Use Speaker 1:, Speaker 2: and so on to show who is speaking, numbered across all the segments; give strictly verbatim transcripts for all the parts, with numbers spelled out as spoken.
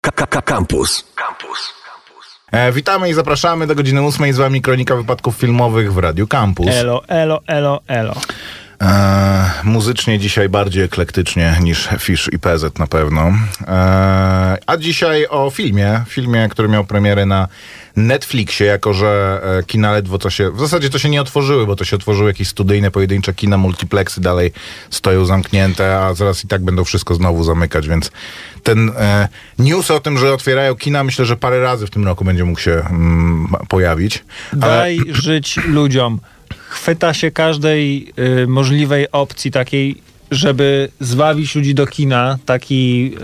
Speaker 1: Campus. Campus.
Speaker 2: E, witamy i zapraszamy do godziny ósmej. Z wami Kronika Wypadków Filmowych w Radiu Campus.
Speaker 3: Elo, elo, elo, elo.
Speaker 2: E, muzycznie dzisiaj bardziej eklektycznie niż Fish i P Z na pewno. E, a dzisiaj o filmie. Filmie, który miał premierę na Netflixie, jako że e, kina ledwo co się... W zasadzie to się nie otworzyły, bo to się otworzyły jakieś studyjne, pojedyncze kina, multiplexy dalej stoją zamknięte, a zaraz i tak będą wszystko znowu zamykać, więc ten e, news o tym, że otwierają kina, myślę, że parę razy w tym roku będzie mógł się mm, pojawić.
Speaker 3: Daj
Speaker 2: Ale...
Speaker 3: żyć ludziom. Chwyta się każdej y, możliwej opcji takiej, żeby zwabić ludzi do kina, taki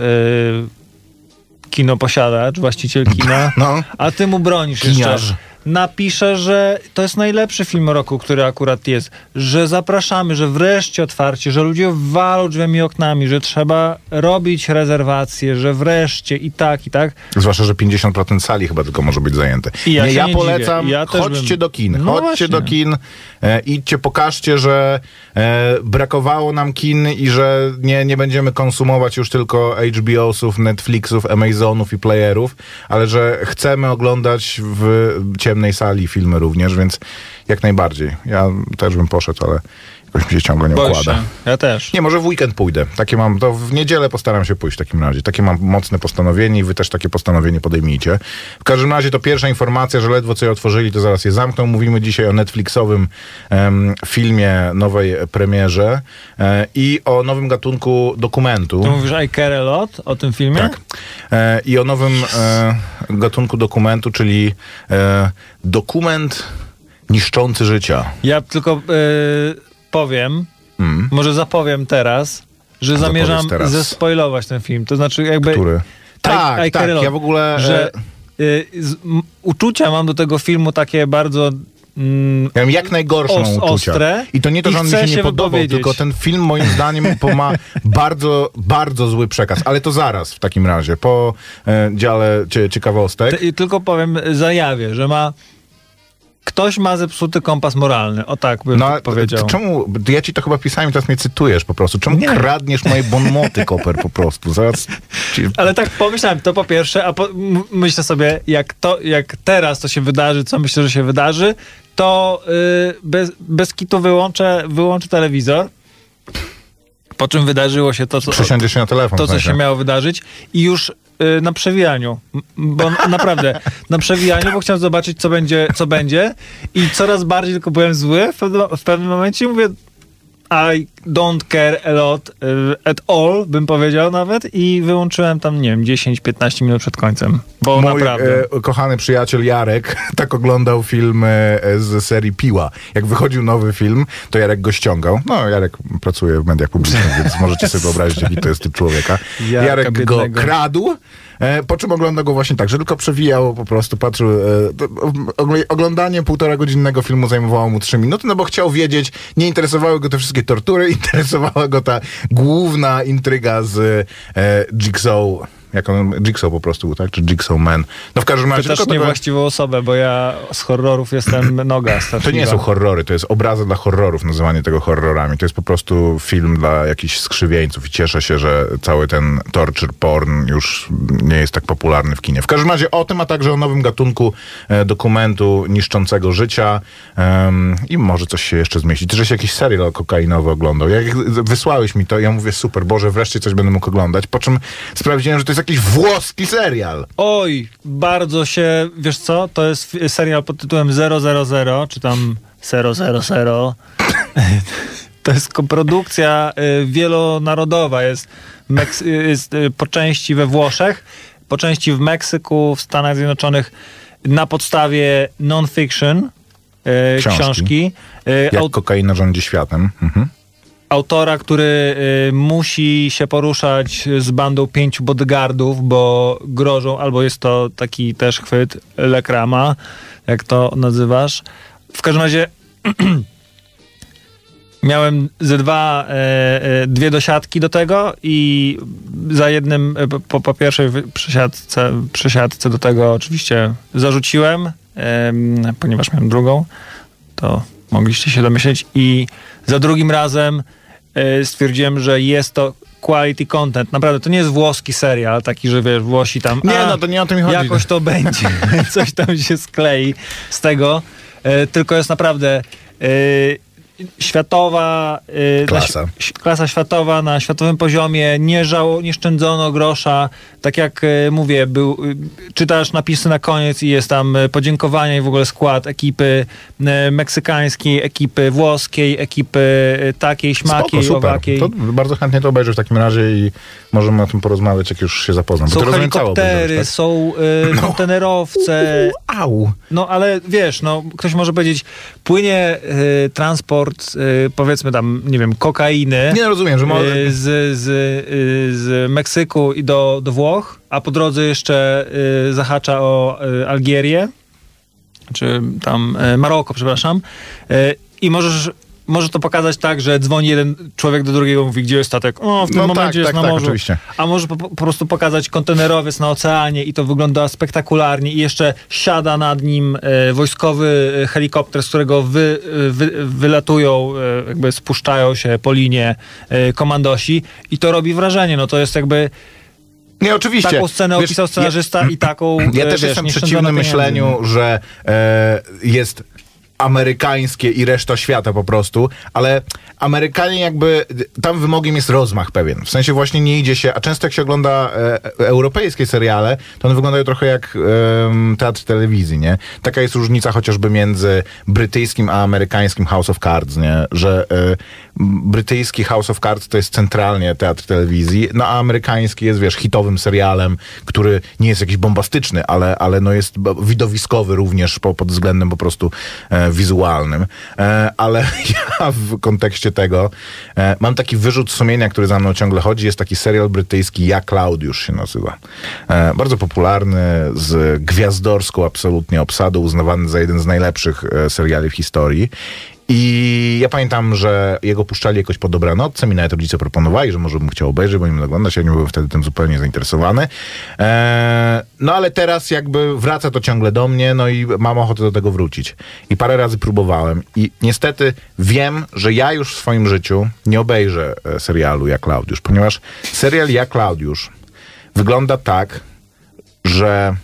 Speaker 3: y, kinoposiadacz, właściciel kina,
Speaker 2: no.
Speaker 3: A ty mu bronisz
Speaker 2: Kiniarz.
Speaker 3: jeszcze. Napisze, że to jest najlepszy film roku, który akurat jest, że zapraszamy, że wreszcie otwarcie, że ludzie walą drzwiami i oknami, że trzeba robić rezerwacje, że wreszcie i tak, i tak.
Speaker 2: Zwłaszcza, że pięćdziesiąt procent sali chyba tylko może być zajęte.
Speaker 3: I ja
Speaker 2: nie,
Speaker 3: się
Speaker 2: ja
Speaker 3: nie
Speaker 2: polecam,
Speaker 3: ja
Speaker 2: chodźcie
Speaker 3: bym...
Speaker 2: do kin,
Speaker 3: no
Speaker 2: chodźcie
Speaker 3: właśnie.
Speaker 2: do kin, e, idźcie, pokażcie, że e, brakowało nam kin i że nie, nie będziemy konsumować już tylko H B O-sów, Netflixów, Amazonów i playerów, ale że chcemy oglądać w ciemnej sali filmy również, więc jak najbardziej. Ja też bym poszedł, ale jakoś mi się ciągle nie
Speaker 3: Boję
Speaker 2: układa.
Speaker 3: się. Ja też.
Speaker 2: Nie, może w weekend pójdę. Takie mam, to w niedzielę postaram się pójść w takim razie. Takie mam mocne postanowienie i wy też takie postanowienie podejmijcie. W każdym razie to pierwsza informacja, że ledwo co je otworzyli, to zaraz je zamkną. Mówimy dzisiaj o Netflixowym um, filmie, nowej premierze e, i o nowym gatunku dokumentu.
Speaker 3: Ty mówisz I Care a Lot o tym filmie?
Speaker 2: Tak. E, I o nowym e, gatunku dokumentu, czyli e, dokument niszczący życia.
Speaker 3: Ja tylko y, powiem,
Speaker 2: Mm.
Speaker 3: może zapowiem teraz, że zamierzam
Speaker 2: teraz.
Speaker 3: zespoilować ten film. To znaczy jakby...
Speaker 2: Który? Tak,
Speaker 3: I, I
Speaker 2: tak,
Speaker 3: Care a Lot,
Speaker 2: ja w ogóle...
Speaker 3: że y, z, m, uczucia mam do tego filmu takie bardzo... Mm,
Speaker 2: Ja mam jak najgorszą
Speaker 3: os-
Speaker 2: uczucia.
Speaker 3: ostre
Speaker 2: I to nie to,
Speaker 3: i
Speaker 2: że on mi
Speaker 3: chcę
Speaker 2: się nie
Speaker 3: się
Speaker 2: podobał,
Speaker 3: wypowiedzieć.
Speaker 2: tylko ten film moim zdaniem po- ma bardzo, bardzo zły przekaz. Ale to zaraz w takim razie, po e, dziale cie, ciekawostek.
Speaker 3: Ty, tylko powiem, zajawię, że ma... Ktoś ma zepsuty kompas moralny. O tak bym
Speaker 2: No, ale
Speaker 3: powiedział.
Speaker 2: czemu, ja ci to chyba pisałem i teraz mnie cytujesz po prostu. Czemu
Speaker 3: Nie.
Speaker 2: kradniesz moje bonmoty, Koper, po prostu? Zaraz ci...
Speaker 3: Ale tak pomyślałem, to po pierwsze, a po, m- myślę sobie, jak, to, jak teraz to się wydarzy, co myślę, że się wydarzy, to yy, bez, bez kitu wyłączę, wyłączę telewizor, po czym wydarzyło się to, co,
Speaker 2: Przesiądziesz się na telefon.
Speaker 3: to, co
Speaker 2: znaczy.
Speaker 3: się miało wydarzyć i już yy, na przewijaniu, M- bo n- naprawdę, na przewijaniu, bo chciałem zobaczyć, co będzie, co będzie i coraz bardziej tylko byłem zły w pewnym, w pewnym momencie i mówię, I don't care a lot uh, at all, bym powiedział nawet, i wyłączyłem tam, nie wiem, dziesięć piętnaście minut przed końcem, bo
Speaker 2: Mój
Speaker 3: naprawdę.
Speaker 2: e, kochany przyjaciel Jarek tak oglądał film e, z serii Piła. Jak wychodził nowy film, to Jarek go ściągał. No, Jarek pracuje w mediach publicznych, więc możecie sobie wyobrazić, jaki to jest typ człowieka.
Speaker 3: Jarka
Speaker 2: Jarek go
Speaker 3: biednego.
Speaker 2: kradł, e, po czym ogląda go właśnie tak, że tylko przewijał, po prostu patrzył. E, to, ogl- oglądanie półtora godzinnego filmu zajmowało mu trzy minuty, no bo chciał wiedzieć, nie interesowały go te wszystkie tortury, interesowała go ta główna intryga z e, Jigsaw. Jak on, Jigsaw po prostu był, tak? Czy Jigsaw Man? No w każdym razie...
Speaker 3: Pytasz
Speaker 2: tylko tego-
Speaker 3: niewłaściwą osobę, bo ja z horrorów jestem noga straszliwa.
Speaker 2: To nie są horrory, to jest obraza dla horrorów, nazywanie tego horrorami. To jest po prostu film dla jakichś skrzywieńców i cieszę się, że cały ten torture porn już nie jest tak popularny w kinie. W każdym razie o tym, a także o nowym gatunku e, dokumentu niszczącego życia em, i może coś się jeszcze zmieści. Ty żeś jakiś serial kokainowy oglądał. Jak wysłałeś mi to, ja mówię super, Boże, wreszcie coś będę mógł oglądać, po czym sprawdziłem, że to jest jakiś włoski serial.
Speaker 3: Oj, bardzo się, wiesz co, to jest f- serial pod tytułem zero zero zero, czy tam zero zero zero. To jest koprodukcja y, wielonarodowa, jest, Meks- jest y, po części we Włoszech, po części w Meksyku, w Stanach Zjednoczonych, na podstawie non-fiction y,
Speaker 2: Książki.
Speaker 3: książki. Y,
Speaker 2: Jak
Speaker 3: aut-
Speaker 2: kokaina rządzi światem. Mhm.
Speaker 3: autora, który y, musi się poruszać z bandą pięciu bodyguardów, bo grożą, albo jest to taki też chwyt lekrama, jak to nazywasz. W każdym razie miałem ze dwa, e, e, dwie dosiadki do tego i za jednym, e, po, po pierwszej przesiadce, przesiadce do tego oczywiście zarzuciłem, e, ponieważ miałem drugą, to mogliście się domyśleć, i za drugim razem e, stwierdziłem, że jest to quality content. Naprawdę, to nie jest włoski serial, taki, że wiesz, Włosi tam...
Speaker 2: Nie,
Speaker 3: a,
Speaker 2: no to nie o tym mi chodzi.
Speaker 3: Jakoś to będzie, coś tam się sklei z tego, e, tylko jest naprawdę... E, światowa y,
Speaker 2: klasa.
Speaker 3: Na, klasa światowa na światowym poziomie, nie, żało, nie szczędzono grosza, tak jak y, mówię, był, y, czytasz napisy na koniec i jest tam y, podziękowania i w ogóle skład ekipy y, meksykańskiej, ekipy włoskiej, ekipy y, takiej, śmakiej,
Speaker 2: Spoko, super.
Speaker 3: owakiej.
Speaker 2: To bardzo chętnie to obejrzę w takim razie i możemy o tym porozmawiać, jak już się zapoznam.
Speaker 3: Są
Speaker 2: bo
Speaker 3: helikoptery, tak? Są y, no. kontenerowce.
Speaker 2: Au!
Speaker 3: No ale wiesz, no ktoś może powiedzieć, płynie y, transport y, powiedzmy tam, nie wiem, kokainy.
Speaker 2: Nie rozumiem, że może...
Speaker 3: y, z, z, y, z Meksyku i do, do Włoch, a po drodze jeszcze y, zahacza o y, Algierię, czy tam y, Maroko, przepraszam. Y, I możesz Może to pokazać tak, że dzwoni jeden człowiek do drugiego, mówi, gdzie jest statek? O, w tym
Speaker 2: no
Speaker 3: momencie
Speaker 2: tak,
Speaker 3: jest
Speaker 2: tak,
Speaker 3: na
Speaker 2: tak,
Speaker 3: morzu.
Speaker 2: Oczywiście.
Speaker 3: A może po, po prostu pokazać kontenerowiec na oceanie i to wygląda spektakularnie i jeszcze siada nad nim e, wojskowy helikopter, z którego wy, wy, wylatują, e, jakby spuszczają się po linie e, komandosi i to robi wrażenie. No to jest jakby...
Speaker 2: Nie, oczywiście.
Speaker 3: Taką scenę wiesz, opisał scenarzysta ja, i taką...
Speaker 2: Ja też
Speaker 3: wiesz,
Speaker 2: jestem przeciwny myśleniu, że e, jest... amerykańskie i reszta świata po prostu, ale Amerykanie jakby, tam wymogiem jest rozmach pewien. W sensie właśnie nie idzie się, a często jak się ogląda e, europejskie seriale, to one wyglądają trochę jak e, teatr telewizji, nie? Taka jest różnica chociażby między brytyjskim a amerykańskim House of Cards, nie? Że e, brytyjski House of Cards to jest centralnie teatr telewizji, no a amerykański jest, wiesz, hitowym serialem, który nie jest jakiś bombastyczny, ale, ale no jest widowiskowy również po, pod względem po prostu e, wizualnym. E, ale ja w kontekście tego e, mam taki wyrzut sumienia, który za mną ciągle chodzi. Jest taki serial brytyjski Ja Claudiusz się nazywa. E, bardzo popularny, z gwiazdorską absolutnie obsadą, uznawany za jeden z najlepszych e, seriali w historii. I ja pamiętam, że jego puszczali jakoś po dobranocce, mi nawet rodzice proponowali, że może bym chciał obejrzeć, bo nim oglądać, ja nie byłem wtedy tym zupełnie zainteresowany. Eee, no ale teraz jakby wraca to ciągle do mnie, no i mam ochotę do tego wrócić. I parę razy próbowałem i niestety wiem, że ja już w swoim życiu nie obejrzę serialu Ja Claudiusz, ponieważ serial Ja Claudiusz wygląda tak, że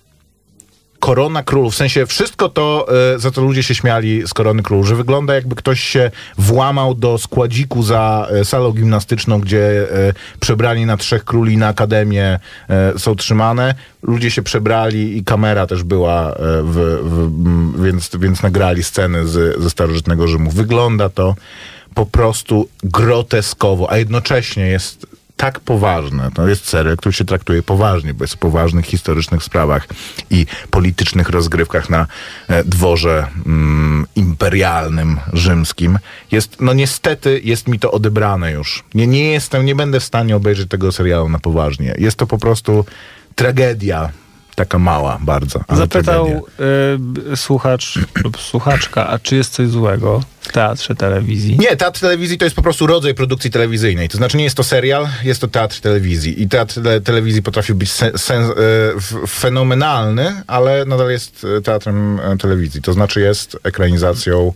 Speaker 2: Korona Królów, w sensie wszystko to, y, za co ludzie się śmiali z Korony Królów, że wygląda jakby ktoś się włamał do składziku za y, salą gimnastyczną, gdzie y, przebrani na trzech króli na akademię y, są trzymane. Ludzie się przebrali i kamera też była, y, w, w, więc, więc nagrali sceny z, ze starożytnego Rzymu. Wygląda to po prostu groteskowo, a jednocześnie jest tak poważne. To jest serial, który się traktuje poważnie, bo jest o poważnych historycznych sprawach i politycznych rozgrywkach na e, dworze mm, imperialnym, rzymskim. Jest, no niestety jest mi to odebrane już. Nie, nie jestem, nie będę w stanie obejrzeć tego serialu na poważnie. Jest to po prostu tragedia. Taka mała bardzo.
Speaker 3: Zapytał y, słuchacz lub słuchaczka, a czy jest coś złego w teatrze telewizji?
Speaker 2: Nie, teatr telewizji to jest po prostu rodzaj produkcji telewizyjnej. To znaczy nie jest to serial, jest to teatr telewizji. I teatr te- telewizji potrafi być sen- sen- y, f- fenomenalny, ale nadal jest teatrem telewizji. To znaczy jest ekranizacją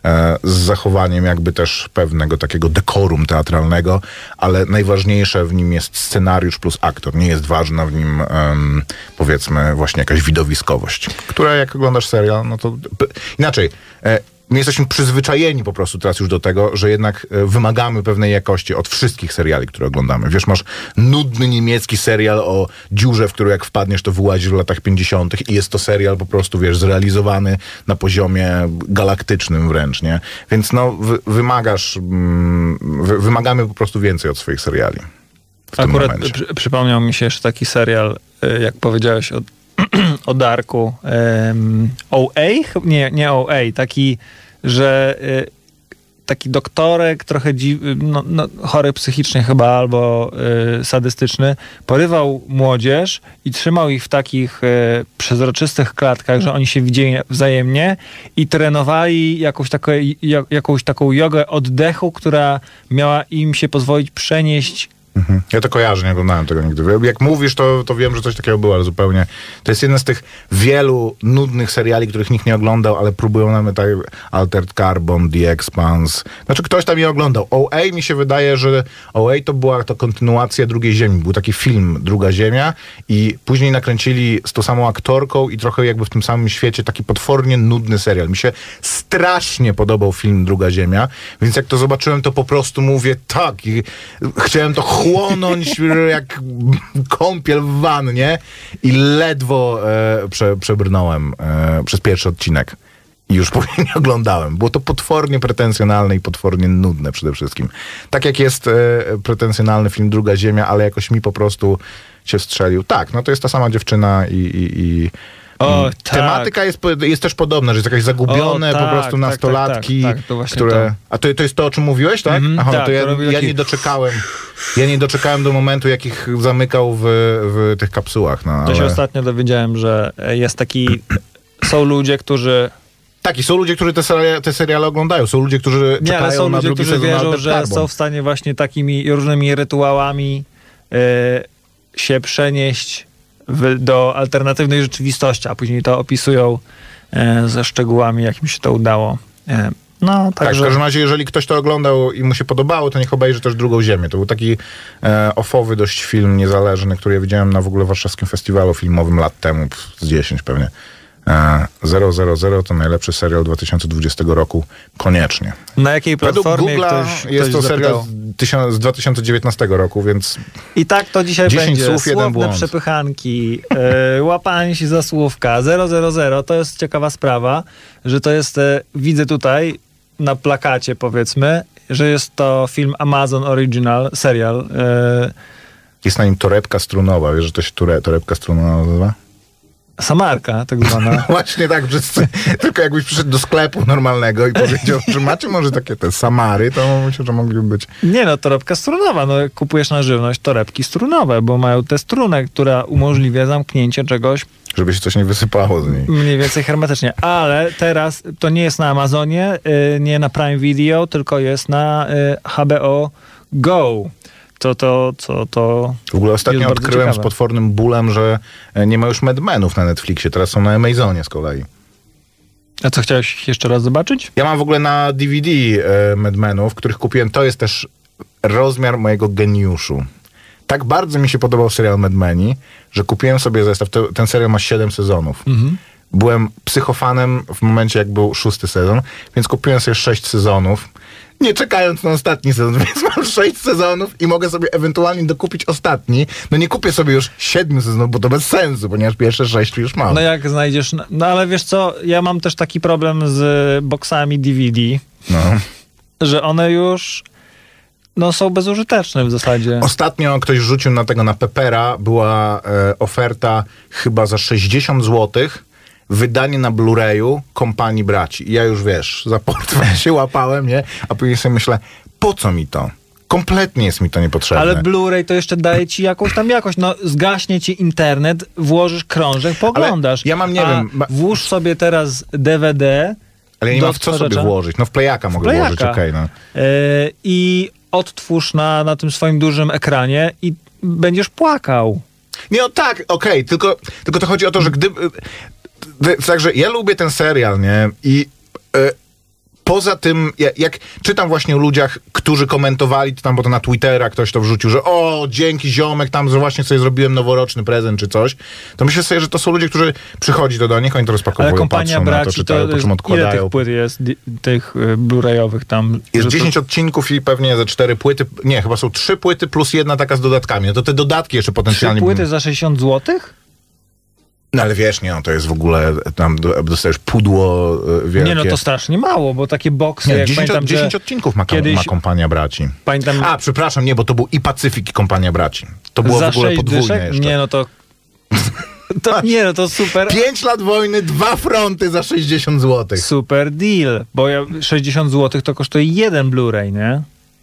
Speaker 2: z zachowaniem jakby też pewnego takiego dekorum teatralnego, ale najważniejsze w nim jest scenariusz plus aktor. Nie jest ważna w nim um, powiedzmy właśnie jakaś widowiskowość, która jak oglądasz serial, no to p- inaczej. E, My jesteśmy przyzwyczajeni po prostu teraz już do tego, że jednak wymagamy pewnej jakości od wszystkich seriali, które oglądamy. Wiesz, masz nudny niemiecki serial o dziurze, w którą jak wpadniesz, to wyłazisz w latach pięćdziesiątych i jest to serial po prostu, wiesz, zrealizowany na poziomie galaktycznym wręcz, nie? Więc no, wy, wymagasz, wy, wymagamy po prostu więcej od swoich seriali.
Speaker 3: Akurat przy, przypomniał mi się jeszcze taki serial, jak powiedziałeś o o Darku. Um, O A? Nie, nie O A. Taki, że y, taki doktorek, trochę dziw, no, no, chory psychicznie chyba, albo y, sadystyczny, porywał młodzież i trzymał ich w takich y, przezroczystych klatkach, że oni się widzieli wzajemnie i trenowali jakąś, takie, jak, jakąś taką jogę oddechu, która miała im się pozwolić przenieść
Speaker 2: Mhm. Ja to kojarzę, nie oglądałem tego nigdy. Jak mówisz, to, to wiem, że coś takiego było, ale zupełnie... To jest jeden z tych wielu nudnych seriali, których nikt nie oglądał, ale próbują nam tak Altered Carbon, The Expanse. Znaczy ktoś tam je oglądał. O A mi się wydaje, że O A to była to kontynuacja Drugiej Ziemi. Był taki film Druga Ziemia i później nakręcili z tą samą aktorką i trochę jakby w tym samym świecie taki potwornie nudny serial. Mi się strasznie podobał film Druga Ziemia, więc jak to zobaczyłem, to po prostu mówię tak i chciałem to chłonąć jak kąpiel w wannie i ledwo e, prze, przebrnąłem e, przez pierwszy odcinek. I już później nie oglądałem. Było to potwornie pretensjonalne i potwornie nudne przede wszystkim. Tak jak jest e, pretensjonalny film Druga Ziemia, ale jakoś mi po prostu się strzelił. Tak, no to jest ta sama dziewczyna i... i, i
Speaker 3: O, tak.
Speaker 2: Tematyka jest, jest też podobna, że jest jakaś zagubione
Speaker 3: O, tak,
Speaker 2: po prostu
Speaker 3: tak,
Speaker 2: nastolatki,
Speaker 3: tak, tak, tak, to właśnie
Speaker 2: które...
Speaker 3: to.
Speaker 2: A to, to jest to, o czym mówiłeś, tak?
Speaker 3: Mhm,
Speaker 2: Aha,
Speaker 3: tak,
Speaker 2: no to ja,
Speaker 3: to robi
Speaker 2: ja
Speaker 3: taki-
Speaker 2: nie doczekałem. Ja nie doczekałem do momentu, jak ich zamykał w, w tych kapsułach. No,
Speaker 3: To się
Speaker 2: ale...
Speaker 3: ostatnio dowiedziałem, że jest taki... Są ludzie, którzy...
Speaker 2: Tak, i są ludzie, którzy te seriale, te seriale oglądają. Są ludzie, którzy
Speaker 3: Nie,
Speaker 2: czekają
Speaker 3: ale są
Speaker 2: na
Speaker 3: ludzie,
Speaker 2: drugi
Speaker 3: którzy
Speaker 2: sezon
Speaker 3: wierzą,
Speaker 2: Altered
Speaker 3: że
Speaker 2: Carbon.
Speaker 3: są w stanie właśnie takimi różnymi rytuałami y, się przenieść w, do alternatywnej rzeczywistości, a później to opisują y, ze szczegółami, jak mi się to udało. Y, no,
Speaker 2: Tak, w
Speaker 3: także...
Speaker 2: każdym razie, jeżeli ktoś to oglądał i mu się podobało, to niech obejrzy też Drugą Ziemię. To był taki e, ofowy dość film niezależny, który ja widziałem na w ogóle warszawskim festiwalu filmowym lat temu, pff, z dziesięć pewnie. E, zero zero zero to najlepszy serial dwa tysiące dwudziestego roku. Koniecznie.
Speaker 3: Na jakiej
Speaker 2: Według
Speaker 3: platformie
Speaker 2: Google'a
Speaker 3: ktoś,
Speaker 2: jest
Speaker 3: ktoś
Speaker 2: to serial
Speaker 3: zapytał?
Speaker 2: z, tysiąc, z dwa tysiące dziewiętnastego roku, więc
Speaker 3: I tak to dzisiaj
Speaker 2: dziesięć
Speaker 3: będzie.
Speaker 2: słów, jeden
Speaker 3: Słowne
Speaker 2: błąd.
Speaker 3: przepychanki, yy, łapanie się za słówka. zero zero zero to jest ciekawa sprawa, że to jest, e, widzę tutaj na plakacie powiedzmy, że jest to film Amazon Original, serial. E,
Speaker 2: jest na nim torebka strunowa. Wiesz, że to się ture, torebka strunowa nazywa?
Speaker 3: Samarka tak zwana.
Speaker 2: Właśnie tak, wszyscy, tylko jakbyś przyszedł do sklepu normalnego i powiedział, że macie może takie te Samary, to myślę, że mogliby być.
Speaker 3: Nie no, torebka strunowa. No, jak kupujesz na żywność torebki strunowe, bo mają tę strunę, która umożliwia zamknięcie czegoś
Speaker 2: Żeby się coś nie wysypało z niej.
Speaker 3: mniej więcej hermetycznie. Ale teraz to nie jest na Amazonie, y, nie na Prime Video, tylko jest na y, H B O Go. To, to, co to...
Speaker 2: W ogóle ostatnio
Speaker 3: jest bardzo
Speaker 2: odkryłem
Speaker 3: ciekawe.
Speaker 2: z potwornym bólem, że nie ma już Mad Menów na Netflixie, teraz są na Amazonie z kolei.
Speaker 3: A co, chciałeś ich jeszcze raz zobaczyć?
Speaker 2: Ja mam w ogóle na D V D e, Mad Menów, których kupiłem. To jest też rozmiar mojego geniuszu. Tak bardzo mi się podobał serial Mad Meni, że kupiłem sobie zestaw. To, ten serial ma siedem sezonów.
Speaker 3: Mhm.
Speaker 2: Byłem psychofanem w momencie, jak był szósty sezon, więc kupiłem sobie sześć sezonów. Nie czekając na ostatni sezon, więc mam sześć sezonów i mogę sobie ewentualnie dokupić ostatni. No nie kupię sobie już siedmiu sezonów, bo to bez sensu, ponieważ pierwsze sześć już mam.
Speaker 3: No jak znajdziesz... No ale wiesz co, ja mam też taki problem z boksami D V D,
Speaker 2: No.
Speaker 3: że one już no, są bezużyteczne w zasadzie.
Speaker 2: Ostatnio ktoś rzucił na tego, na Pepera, była e, oferta chyba za sześćdziesiąt złotych, wydanie na Blu-rayu Kompanii Braci. I ja już, wiesz, za portfel się łapałem, nie? A później sobie myślę, po co mi to? Kompletnie jest mi to niepotrzebne.
Speaker 3: Ale Blu-ray to jeszcze daje ci jakąś tam jakość. No, zgaśnie ci internet, włożysz krążek, poglądasz.
Speaker 2: Ale ja mam, nie
Speaker 3: A
Speaker 2: wiem, ba-
Speaker 3: włóż sobie teraz D V D
Speaker 2: Ale nie
Speaker 3: do
Speaker 2: mam w co sobie
Speaker 3: odtwarzacza.
Speaker 2: włożyć. No w Playaka mogę
Speaker 3: Playaka.
Speaker 2: włożyć, okej, no.
Speaker 3: Yy, i odtwórz na, na tym swoim dużym ekranie i będziesz płakał.
Speaker 2: Nie, no tak, okej, tylko, tylko to chodzi o to, że gdyby... Także ja lubię ten serial, nie? I e, poza tym, jak, jak czytam właśnie o ludziach, którzy komentowali to tam, bo to na Twittera ktoś to wrzucił, że o, dzięki ziomek, tam że właśnie sobie zrobiłem noworoczny prezent czy coś, to myślę sobie, że to są ludzie, którzy przychodzi to do nich, oni to rozpakowują,
Speaker 3: Ale Kompania
Speaker 2: patrzą na to,
Speaker 3: Braci,
Speaker 2: czytają,
Speaker 3: to
Speaker 2: po czym
Speaker 3: jest, ile
Speaker 2: odkładają.
Speaker 3: tych płyt jest, di- tych y, Blu-rayowych tam?
Speaker 2: Jest
Speaker 3: że
Speaker 2: dziesięć
Speaker 3: to...
Speaker 2: odcinków i pewnie ze cztery płyty, nie, chyba są trzy płyty plus jedna taka z dodatkami, no to te dodatki jeszcze
Speaker 3: Trzy
Speaker 2: potencjalnie...
Speaker 3: płyty za sześćdziesiąt złotych?
Speaker 2: No ale wiesz, nie, no to jest w ogóle, tam do- dostajesz pudło y, wielkie.
Speaker 3: Nie, no to strasznie mało, bo takie boksy,
Speaker 2: Nie,
Speaker 3: jak
Speaker 2: dziesięć,
Speaker 3: pamiętam,
Speaker 2: dziesięć
Speaker 3: że
Speaker 2: odcinków ma, kom-
Speaker 3: kiedyś-
Speaker 2: ma Kompania Braci.
Speaker 3: pamiętam...
Speaker 2: A, przepraszam, nie, bo to był i Pacyfik, i Kompania Braci. To było
Speaker 3: za
Speaker 2: w ogóle
Speaker 3: sześć
Speaker 2: podwójne
Speaker 3: dyszek?
Speaker 2: jeszcze.
Speaker 3: Nie, no to... to nie, no to super...
Speaker 2: Pięć lat wojny, dwa fronty za sześćdziesiąt złotych.
Speaker 3: Super deal, bo ja, sześćdziesiąt złotych to kosztuje jeden Blu-ray, nie?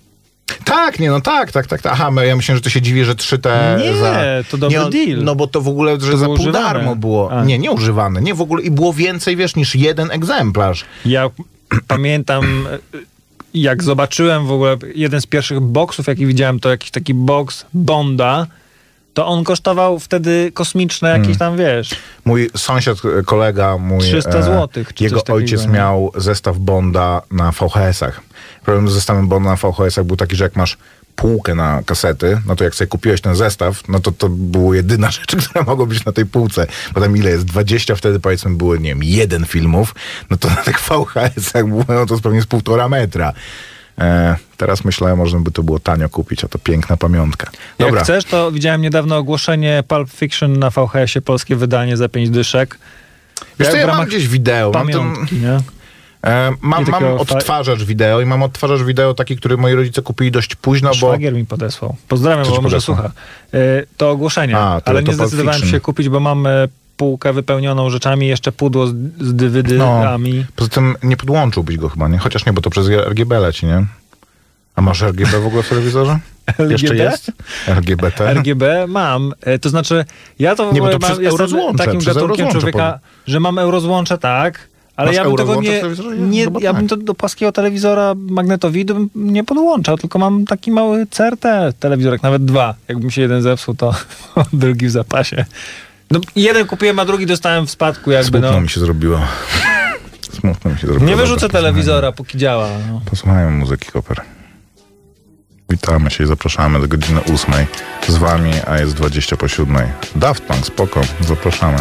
Speaker 2: Tak, nie, no tak, tak, tak. tak. Aha, ja myślałem, że to się dziwi, że trzy te
Speaker 3: Nie,
Speaker 2: za...
Speaker 3: to dobry
Speaker 2: nie,
Speaker 3: deal.
Speaker 2: No bo to w ogóle, że
Speaker 3: To
Speaker 2: za
Speaker 3: było
Speaker 2: pół
Speaker 3: używane.
Speaker 2: darmo było.
Speaker 3: A.
Speaker 2: Nie, nie używane. Nie, w ogóle i było więcej, wiesz, niż jeden egzemplarz.
Speaker 3: Ja pamiętam, jak zobaczyłem w ogóle jeden z pierwszych boksów, jaki widziałem, to jakiś taki boks Bonda, to on kosztował wtedy kosmiczne jakieś tam, wiesz...
Speaker 2: Mój sąsiad, kolega, mój...
Speaker 3: trzysta złotych, czy
Speaker 2: Jego
Speaker 3: coś takiego,
Speaker 2: ojciec
Speaker 3: nie?
Speaker 2: miał zestaw Bonda na V H S-ach. Problem z zestawem Bonda na V H S-ach był taki, że jak masz półkę na kasety, no to jak sobie kupiłeś ten zestaw, no to to była jedyna rzecz, która mogła być na tej półce. Potem ile jest? dwadzieścia wtedy powiedzmy było, nie wiem, jeden filmów, no to na tych V H S-ach było no to pewnie z półtora metra. E, teraz myślałem, można by to było tanio kupić, a to piękna pamiątka. Dobra.
Speaker 3: Jak chcesz, to widziałem niedawno ogłoszenie Pulp Fiction na V H S-ie, polskie wydanie za pięć dyszek.
Speaker 2: Wiesz co,
Speaker 3: w
Speaker 2: ja mam
Speaker 3: ramach
Speaker 2: gdzieś wideo. Mam ten,
Speaker 3: Pamiątki, nie?
Speaker 2: e, mam,
Speaker 3: I
Speaker 2: mam
Speaker 3: takiego
Speaker 2: odtwarzacz wideo i mam odtwarzacz wideo taki, który moi rodzice kupili dość późno, bo...
Speaker 3: Szwagier mi podesłał. Pozdrawiam,
Speaker 2: Co ci
Speaker 3: bo może
Speaker 2: podesłał?
Speaker 3: słucha. Y, to ogłoszenie,
Speaker 2: A, to-
Speaker 3: ale
Speaker 2: to
Speaker 3: nie
Speaker 2: Pulp
Speaker 3: zdecydowałem
Speaker 2: Fiction.
Speaker 3: się kupić, bo mam e, półkę wypełnioną rzeczami, jeszcze pudło z, z dywydami.
Speaker 2: Poza tym nie podłączyłbyś go chyba, nie? Chociaż nie, bo to przez R G B leci, nie? A masz R G B w ogóle w telewizorze?
Speaker 3: L G B?
Speaker 2: Jeszcze jest? R G B T?
Speaker 3: R G B mam. E, to znaczy, ja to w
Speaker 2: Nie, bo
Speaker 3: ogóle
Speaker 2: to
Speaker 3: mam,
Speaker 2: przez
Speaker 3: jestem
Speaker 2: eurozłącze,
Speaker 3: takim
Speaker 2: przez
Speaker 3: gatunkiem
Speaker 2: eurozłącze
Speaker 3: człowieka, że mam eurozłącze, tak, ale
Speaker 2: Masz
Speaker 3: ja bym tego
Speaker 2: eurozłącze w
Speaker 3: nie,
Speaker 2: telewizorze?
Speaker 3: nie
Speaker 2: Chyba
Speaker 3: ja bym
Speaker 2: tak.
Speaker 3: to do płaskiego telewizora magnetowidu bym nie podłączał, tylko mam taki mały C R T telewizorek, nawet dwa. Jakby mi się jeden zepsuł, to drugi w zapasie. No, jeden kupiłem, a drugi dostałem w spadku jakby,
Speaker 2: Smutno
Speaker 3: no.
Speaker 2: mi się zrobiło. Smutno mi się zrobiło.
Speaker 3: Nie wyrzucę
Speaker 2: Dobra,
Speaker 3: telewizora, póki działa. No.
Speaker 2: Posłuchajmy muzyki, Koper. Witamy się i zapraszamy do godziny ósmej z wami, a jest dwadzieścia po siódmej. Daft Punk, spoko, zapraszamy.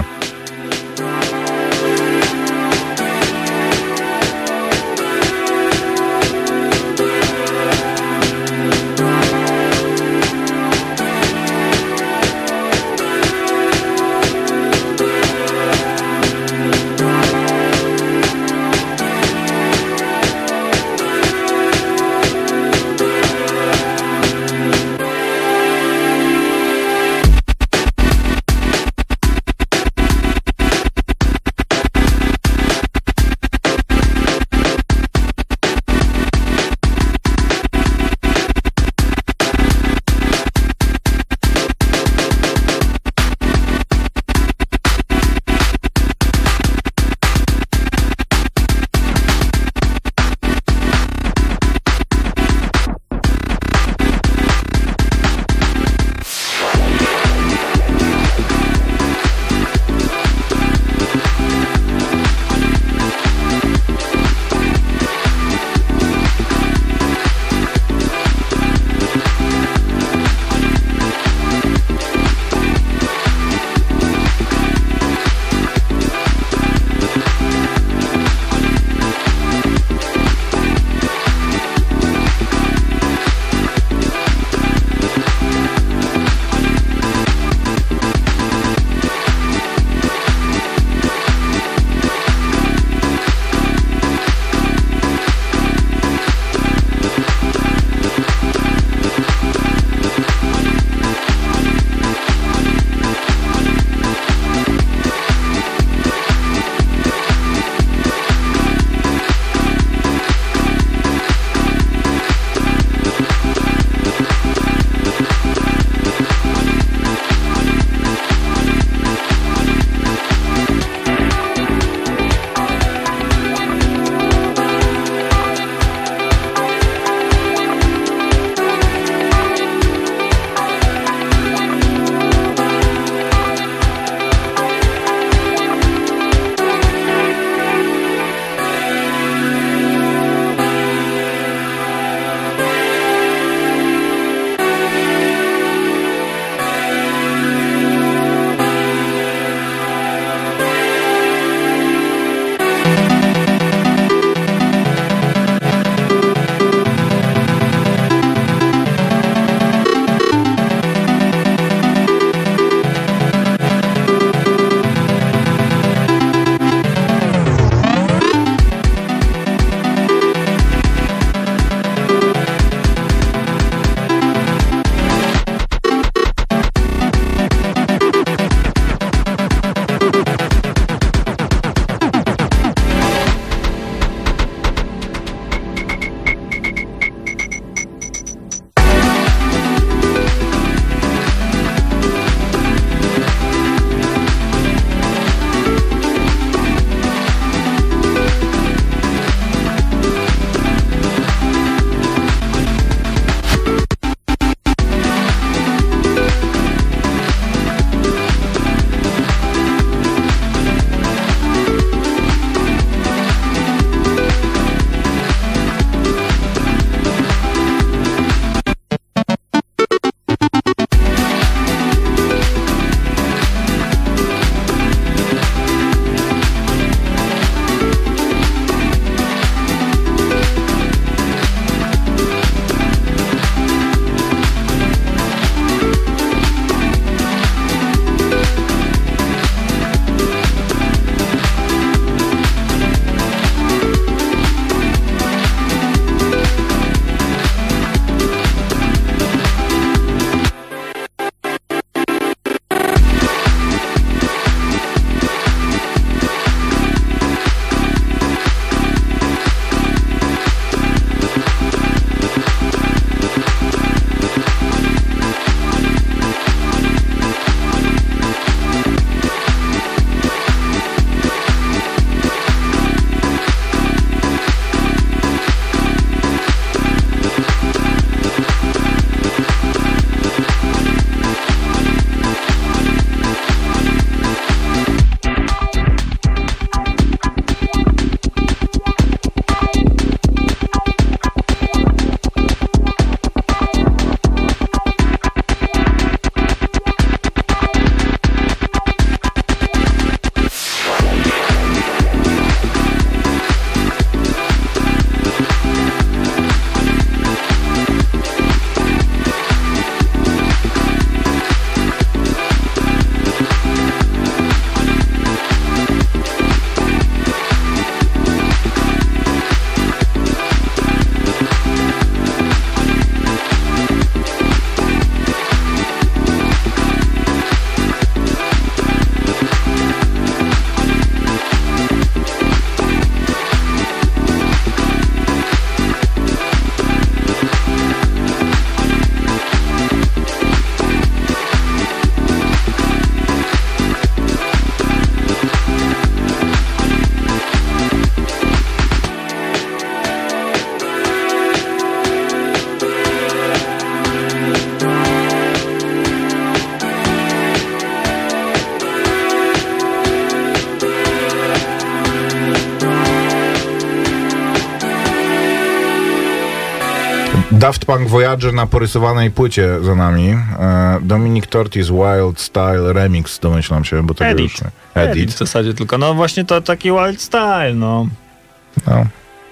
Speaker 2: Daft Punk Voyager na porysowanej płycie za nami. E, Dominic Tortis Wild Style Remix, domyślam się, bo tego
Speaker 3: Edit.
Speaker 2: już...
Speaker 3: Edit. Edit w zasadzie tylko. No właśnie to taki Wild Style, no.
Speaker 2: No.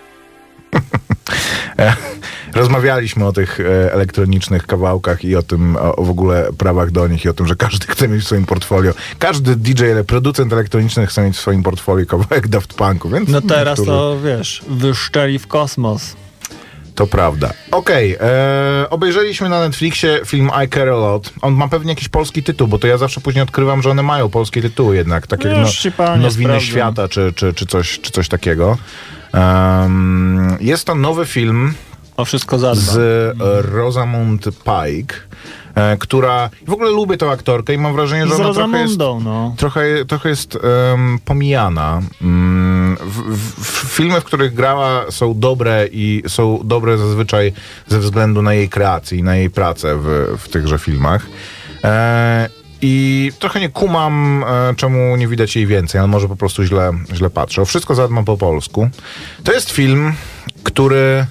Speaker 2: Rozmawialiśmy o tych e, elektronicznych kawałkach i o tym, o, o w ogóle prawach do nich i o tym, że każdy chce mieć w swoim portfolio. Każdy D J, producent elektroniczny chce mieć w swoim portfolio kawałek Daft Punku, więc...
Speaker 3: No teraz
Speaker 2: niektórzy...
Speaker 3: to, wiesz, wyszczeli w kosmos.
Speaker 2: To prawda. Okej, okay, obejrzeliśmy na Netflixie film I Care A Lot. On ma pewnie jakiś polski tytuł, bo to ja zawsze później odkrywam, że one mają polskie tytuły jednak, tak jak no, Nowiny Świata czy, czy, czy, coś, czy coś takiego. Um, jest to nowy film
Speaker 3: o wszystko zadba.
Speaker 2: z Rosamund Pike, e, która... W ogóle lubię tą aktorkę i mam wrażenie, że
Speaker 3: z
Speaker 2: ona trochę jest,
Speaker 3: no.
Speaker 2: trochę, trochę jest um, pomijana. Um, w, w, w filmy, w których grała, są dobre i są dobre zazwyczaj ze względu na jej kreację i na jej pracę w, w tychże filmach. E, I trochę nie kumam, e, czemu nie widać jej więcej, ale może po prostu źle, źle patrzę. O wszystko zadbam po polsku. To jest film, który...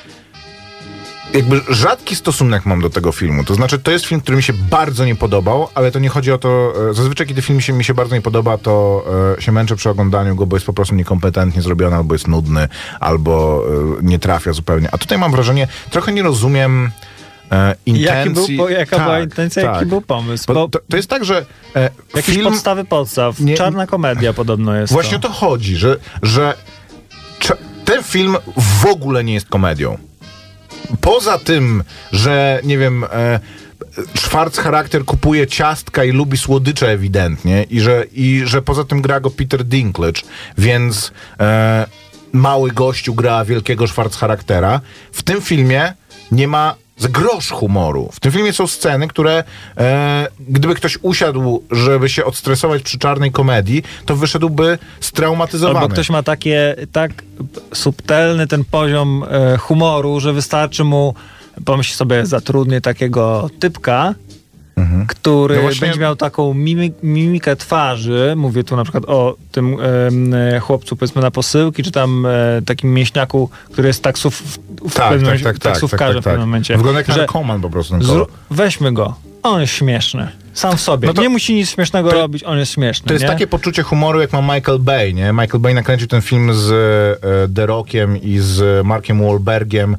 Speaker 2: Jakby rzadki stosunek mam do tego filmu. To znaczy, to jest film, który mi się bardzo nie podobał, ale to nie chodzi o to... Zazwyczaj, kiedy film się, mi się bardzo nie podoba, to e, się męczę przy oglądaniu go, bo jest po prostu niekompetentnie zrobiony, albo jest nudny, albo e, nie trafia zupełnie. A tutaj mam wrażenie, trochę nie rozumiem e, intencji...
Speaker 3: Jaki był, jaka
Speaker 2: tak,
Speaker 3: była intencja,
Speaker 2: tak.
Speaker 3: jaki był pomysł?
Speaker 2: Bo
Speaker 3: bo
Speaker 2: to, to jest tak, że e,
Speaker 3: jakieś
Speaker 2: film...
Speaker 3: podstawy podstaw.
Speaker 2: Nie,
Speaker 3: czarna komedia podobno jest.
Speaker 2: Właśnie
Speaker 3: to.
Speaker 2: o to chodzi, że, że cza, ten film w ogóle nie jest komedią. Poza tym, że nie wiem, e, Schwarz charakter kupuje ciastka i lubi słodycze ewidentnie i że, i że poza tym gra go Peter Dinklage, więc e, mały gościu gra wielkiego Schwarz charaktera. W tym filmie nie ma z grosz humoru. W tym filmie są sceny, które e, gdyby ktoś usiadł, żeby się odstresować przy czarnej komedii, to wyszedłby straumatyzowany.
Speaker 3: Albo ktoś ma takie, tak subtelny ten poziom e, humoru, że wystarczy mu, pomyśl sobie, zatrudnię takiego typka, mhm. który no właśnie... będzie miał taką mimi- mimikę twarzy, mówię tu na przykład o tym e, chłopcu, powiedzmy, na posyłki, czy tam e, takim mięśniaku, który jest taksów, w
Speaker 2: tak,
Speaker 3: pewnym
Speaker 2: tak, tak,
Speaker 3: taksówkarzem
Speaker 2: tak, tak, tak.
Speaker 3: w pewnym momencie.
Speaker 2: Wygląda jak narkoman po prostu.
Speaker 3: Zru- weźmy go. On jest śmieszny. Sam w sobie. No to, nie musi nic śmiesznego
Speaker 2: to,
Speaker 3: robić, on jest śmieszny.
Speaker 2: To jest
Speaker 3: nie?
Speaker 2: takie poczucie humoru, jak ma Michael Bay, nie? Michael Bay nakręcił ten film z e, The Rockiem i z Markiem Wahlbergiem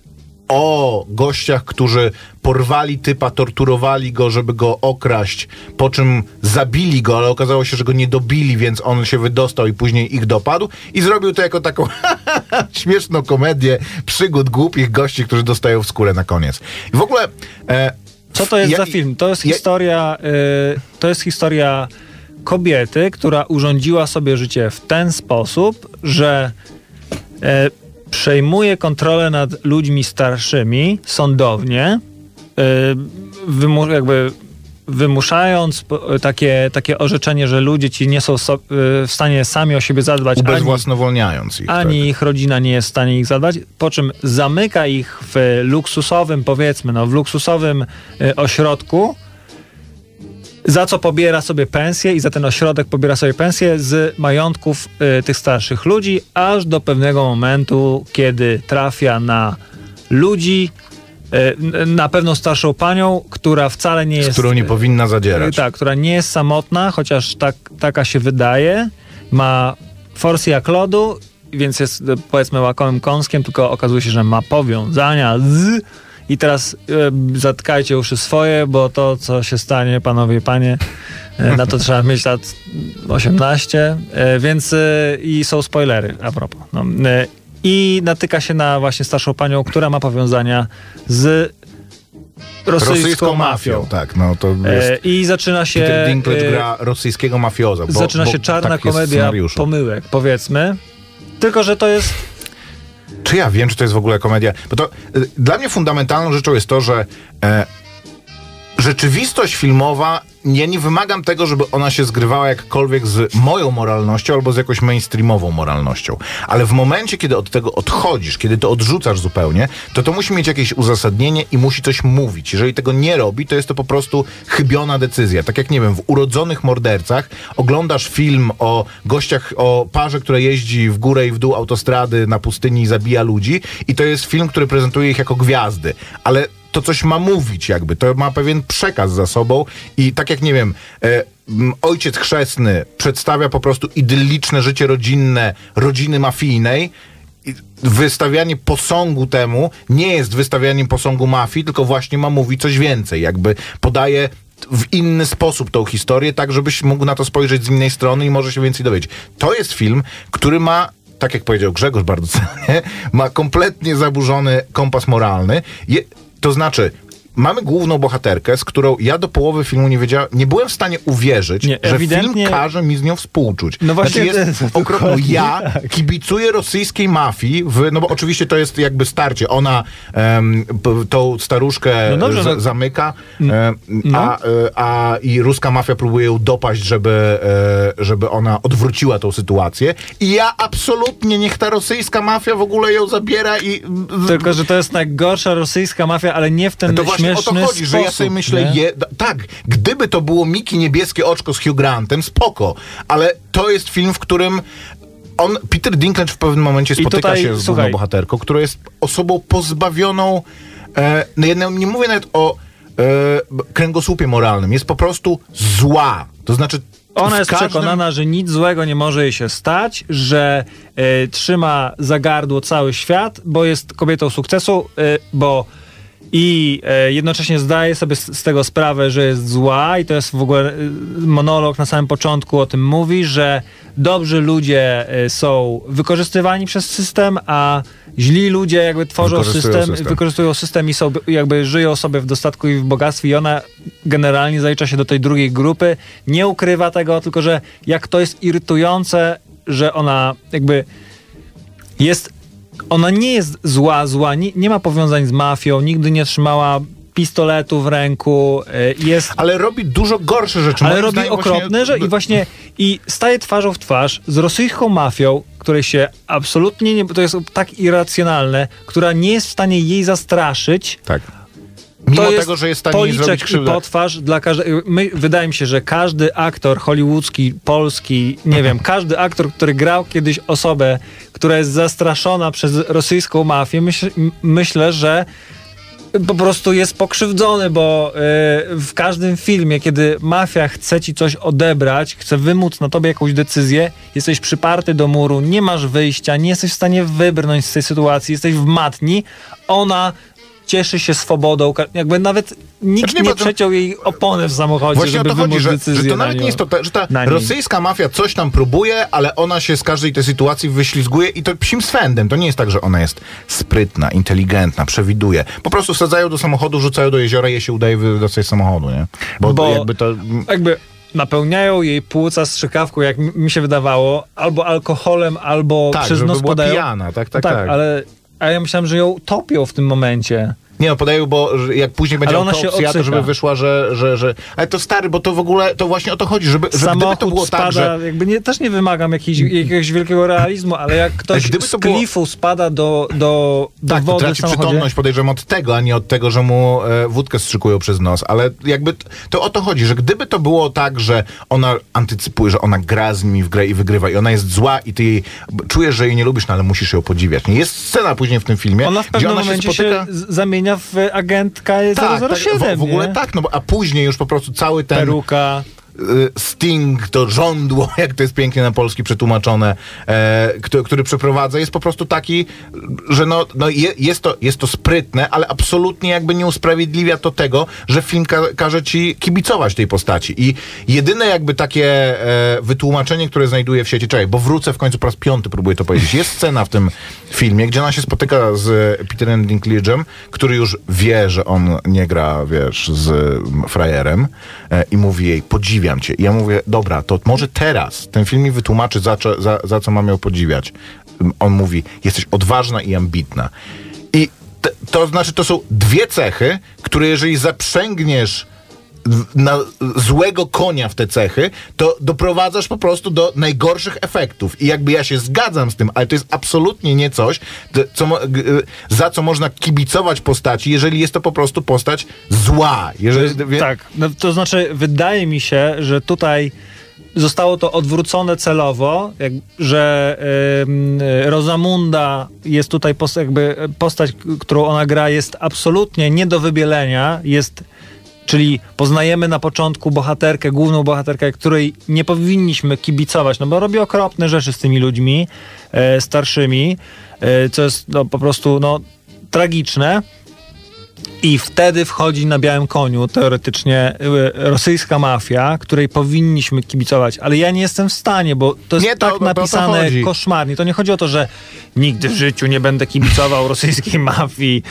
Speaker 2: o gościach, którzy porwali typa, torturowali go, żeby go okraść, po czym zabili go, ale okazało się, że go nie dobili, więc on się wydostał i później ich dopadł i zrobił to jako taką śmieszną komedię przygód głupich gości, którzy dostają w skórę na koniec. I w ogóle... E,
Speaker 3: Co to jest
Speaker 2: ja,
Speaker 3: za film? To jest
Speaker 2: ja,
Speaker 3: historia y, to jest historia kobiety, która urządziła sobie życie w ten sposób, że y, przejmuje kontrolę nad ludźmi starszymi sądownie, yy, wymu- jakby wymuszając takie, takie orzeczenie, że ludzie ci nie są so- w stanie sami o siebie zadbać,
Speaker 2: ubezwłasnowolniając ich.
Speaker 3: Ani
Speaker 2: tak.
Speaker 3: ich rodzina nie jest w stanie ich zadbać, po czym zamyka ich w luksusowym, powiedzmy, no, w luksusowym y, ośrodku, za co pobiera sobie pensję i za ten ośrodek pobiera sobie pensję z majątków y, tych starszych ludzi, aż do pewnego momentu, kiedy trafia na ludzi, y, na pewną starszą panią, która wcale nie jest...
Speaker 2: Z którą nie powinna zadzierać.
Speaker 3: Y, tak, która nie jest samotna, chociaż tak, taka się wydaje, ma forsy jak lodu, więc jest, powiedzmy, łakomym kąskiem, tylko okazuje się, że ma powiązania z... I teraz y, zatkajcie uszy swoje, bo to, co się stanie, panowie i panie, y, na to trzeba mieć lat osiemnaście, y, więc y, i są spoilery a propos. No, y, I natyka się na właśnie starszą panią, która ma powiązania z rosyjską,
Speaker 2: rosyjską mafią. mafią. Tak, no to jest...
Speaker 3: y, I zaczyna się...
Speaker 2: Peter Dinklage y, gra rosyjskiego mafioza. Bo,
Speaker 3: zaczyna
Speaker 2: bo
Speaker 3: się czarna
Speaker 2: tak
Speaker 3: komedia pomyłek, powiedzmy. Tylko że to jest...
Speaker 2: Czy ja wiem, czy to jest w ogóle komedia? Bo to y, dla mnie fundamentalną rzeczą jest to, że e, rzeczywistość filmowa, ja nie wymagam tego, żeby ona się zgrywała jakkolwiek z moją moralnością albo z jakąś mainstreamową moralnością. Ale w momencie, kiedy od tego odchodzisz, kiedy to odrzucasz zupełnie, to to musi mieć jakieś uzasadnienie i musi coś mówić. Jeżeli tego nie robi, to jest to po prostu chybiona decyzja. Tak jak, nie wiem, w Urodzonych Mordercach oglądasz film o gościach, o parze, która jeździ w górę i w dół autostrady na pustyni i zabija ludzi i to jest film, który prezentuje ich jako gwiazdy. Ale to coś ma mówić jakby, to ma pewien przekaz za sobą i tak jak, nie wiem, e, ojciec chrzestny przedstawia po prostu idylliczne życie rodzinne rodziny mafijnej, wystawianie posągu temu nie jest wystawianiem posągu mafii, tylko właśnie ma mówić coś więcej, jakby podaje w inny sposób tą historię, tak żebyś mógł na to spojrzeć z innej strony i może się więcej dowiedzieć. To jest film, który ma, tak jak powiedział Grzegorz bardzo celnie, ma kompletnie zaburzony kompas moralny. Je, to znaczy, mamy główną bohaterkę, z którą ja do połowy filmu nie wiedziałem, nie byłem w stanie uwierzyć, nie, że ewidentnie... film każe mi z nią współczuć.
Speaker 3: No właśnie,
Speaker 2: znaczy jest okropno. Ja
Speaker 3: tak.
Speaker 2: kibicuję rosyjskiej mafii, w, no bo oczywiście to jest jakby starcie. Ona um, p, tą staruszkę no dobrze, z, no... zamyka, um, no. a, a i ruska mafia próbuje ją dopaść, żeby, żeby ona odwróciła tą sytuację. I ja absolutnie, niech ta rosyjska mafia w ogóle ją zabiera i...
Speaker 3: Tylko, że to jest najgorsza rosyjska mafia, ale nie w ten
Speaker 2: to właśnie o to chodzi,
Speaker 3: sposób,
Speaker 2: że ja sobie myślę, je, tak, gdyby to było Miki Niebieskie Oczko z Hugh Grantem, spoko, ale to jest film, w którym on, Peter Dinklage w pewnym momencie spotyka tutaj, się z główną bohaterką, która jest osobą pozbawioną, e, no ja nie mówię nawet o e, kręgosłupie moralnym, jest po prostu zła, to znaczy
Speaker 3: ona jest
Speaker 2: każdym...
Speaker 3: przekonana, że nic złego nie może jej się stać, że e, trzyma za gardło cały świat, bo jest kobietą sukcesu, e, bo i e, jednocześnie zdaje sobie z, z tego sprawę, że jest zła i to jest w ogóle e, monolog na samym początku o tym mówi, że dobrzy ludzie e, są wykorzystywani przez system, a źli ludzie jakby tworzą system, system, wykorzystują system i są, jakby żyją sobie w dostatku i w bogactwie i ona generalnie zalicza się do tej drugiej grupy, nie ukrywa tego, tylko że jak to jest irytujące, że ona jakby jest ona nie jest zła, zła, nie, nie ma powiązań z mafią, nigdy nie trzymała pistoletu w ręku, jest...
Speaker 2: Ale robi dużo gorsze rzeczy.
Speaker 3: Ale robi okropne, właśnie... że i właśnie i staje twarzą w twarz z rosyjską mafią, której się absolutnie nie... To jest tak irracjonalne, która nie jest w stanie jej zastraszyć.
Speaker 2: Tak. Mimo
Speaker 3: to
Speaker 2: tego, że jest w stanie jej zrobić krzywdę.
Speaker 3: I potwarz dla każdego. Wydaje mi się, że każdy aktor hollywoodzki, polski, nie wiem, każdy aktor, który grał kiedyś osobę, która jest zastraszona przez rosyjską mafię, myśl, myślę, że po prostu jest pokrzywdzony, bo yy, w każdym filmie, kiedy mafia chce ci coś odebrać, chce wymóc na tobie jakąś decyzję, jesteś przyparty do muru, nie masz wyjścia, nie jesteś w stanie wybrnąć z tej sytuacji, jesteś w matni, ona cieszy się swobodą, jakby nawet nikt znaczy nie, nie przeciął jej opony w samochodzie,
Speaker 2: właśnie
Speaker 3: żeby
Speaker 2: o to chodzi, że, że to nawet
Speaker 3: nią,
Speaker 2: nie jest to, że ta rosyjska mafia coś tam próbuje, ale ona się z każdej tej sytuacji wyślizguje i to psim swędem. To nie jest tak, że ona jest sprytna, inteligentna, przewiduje. Po prostu wsadzają do samochodu, rzucają do jeziora i jej się udaje wydostać z samochodu, nie? Bo,
Speaker 3: Bo
Speaker 2: jakby to...
Speaker 3: Jakby napełniają jej płuca strzykawką, jak mi się wydawało, albo alkoholem, albo
Speaker 2: tak,
Speaker 3: przez
Speaker 2: żeby
Speaker 3: nos
Speaker 2: była
Speaker 3: podają.
Speaker 2: pijana, tak, tak,
Speaker 3: tak,
Speaker 2: tak.
Speaker 3: ale a ja myślałem, że ją topią w tym momencie.
Speaker 2: Nie no, podają, bo jak później będzie autopsja, to żeby wyszła, że, że, że... Ale to stary, bo to w ogóle, to właśnie o to chodzi, żeby, że gdyby to było
Speaker 3: spada,
Speaker 2: tak, że...
Speaker 3: Jakby nie, też nie wymagam jakiejś, jakiegoś wielkiego realizmu, ale jak ktoś gdyby z klifu było... spada do, do, do
Speaker 2: tak,
Speaker 3: wody
Speaker 2: to traci przytomność, podejrzewam, od tego, a nie od tego, że mu e, wódkę strzykują przez nos, ale jakby to, to o to chodzi, że gdyby to było tak, że ona antycypuje, że ona gra z nimi w grę i wygrywa i ona jest zła i ty jej, czujesz, że jej nie lubisz, no ale musisz ją podziwiać. Nie? Jest scena później w tym filmie,
Speaker 3: ona w pewnym
Speaker 2: gdzie ona
Speaker 3: momencie
Speaker 2: się, spotyka...
Speaker 3: się zamienia w agent zero zero siedem,
Speaker 2: tak, w, w ogóle nie? Tak, no bo, a później już po prostu cały ten...
Speaker 3: Peruka...
Speaker 2: Sting, to żądło, jak to jest pięknie na polski przetłumaczone, e, który, który przeprowadza, jest po prostu taki, że no, no je, jest, to, jest to sprytne, ale absolutnie jakby nie usprawiedliwia to tego, że film ka każe ci kibicować tej postaci. I jedyne jakby takie e, wytłumaczenie, które znajduję w sieci, czekaj, bo wrócę w końcu po raz piąty, próbuję to powiedzieć. Jest scena w tym filmie, gdzie ona się spotyka z Peterem Dinklage'em, który już wie, że on nie gra, wiesz, z frajerem e, i mówi jej, podziwiam cię. I ja mówię, dobra, to może teraz ten film mi wytłumaczy, za, za, za co mam ją podziwiać. On mówi, jesteś odważna i ambitna. I te, to znaczy, to są dwie cechy, które jeżeli zaprzęgniesz na złego konia w te cechy, to doprowadzasz po prostu do najgorszych efektów. I jakby ja się zgadzam z tym, ale to jest absolutnie nie coś, co, za co można kibicować postaci, jeżeli jest to po prostu postać zła. Jeżeli,
Speaker 3: wie... Tak, no, to znaczy wydaje mi się, że tutaj zostało to odwrócone celowo, jak, że y, Rosamunda jest tutaj post, jakby postać, którą ona gra, jest absolutnie nie do wybielenia, jest, czyli poznajemy na początku bohaterkę, główną bohaterkę, której nie powinniśmy kibicować, no bo robi okropne rzeczy z tymi ludźmi y, starszymi, y, co jest no, po prostu no, tragiczne. I wtedy wchodzi na białym koniu teoretycznie rosyjska mafia, której powinniśmy kibicować, ale ja nie jestem w stanie, bo to jest nie, to, tak to, napisane to, to koszmarnie. To nie chodzi o to, że nigdy w życiu nie będę kibicował rosyjskiej mafii,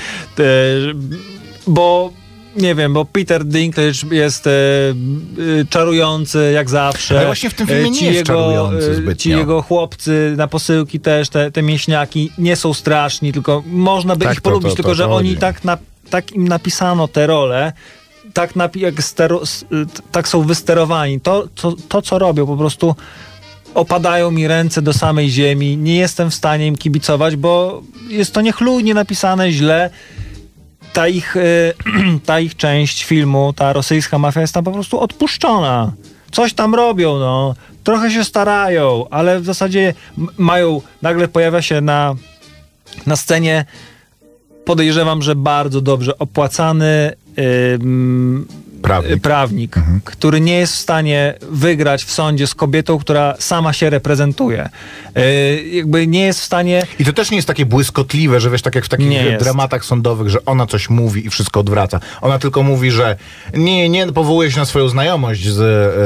Speaker 3: bo nie wiem, bo Peter Dinklage jest e, e, czarujący jak zawsze.
Speaker 2: Ale właśnie w tym filmie
Speaker 3: ci
Speaker 2: nie jest
Speaker 3: jego,
Speaker 2: czarujący zbytnio.
Speaker 3: Ci jego chłopcy na posyłki też, te, te mięśniaki nie są straszni, tylko można by
Speaker 2: tak,
Speaker 3: ich polubić,
Speaker 2: to, to,
Speaker 3: tylko
Speaker 2: to,
Speaker 3: że
Speaker 2: to
Speaker 3: oni
Speaker 2: chodzi.
Speaker 3: tak, na, tak im napisano te role, tak, napi- jak stero, tak są wysterowani. To, to, to, co robią, po prostu opadają mi ręce do samej ziemi. Nie jestem w stanie im kibicować, bo jest to niechlujnie napisane źle. Ta ich, ta ich część filmu, ta rosyjska mafia jest tam po prostu odpuszczona. Coś tam robią, no. Trochę się starają, ale w zasadzie mają, nagle pojawia się na, na scenie, podejrzewam, że bardzo dobrze opłacany yy,
Speaker 2: prawnik,
Speaker 3: prawnik
Speaker 2: mhm.
Speaker 3: który nie jest w stanie wygrać w sądzie z kobietą, która sama się reprezentuje. Yy, jakby nie jest w stanie...
Speaker 2: I to też nie jest takie błyskotliwe, że wiesz, tak jak w takich
Speaker 3: Nie
Speaker 2: dramatach sądowych, że ona coś mówi i wszystko odwraca. Ona tylko mówi, że nie, nie powołuje się na swoją znajomość z,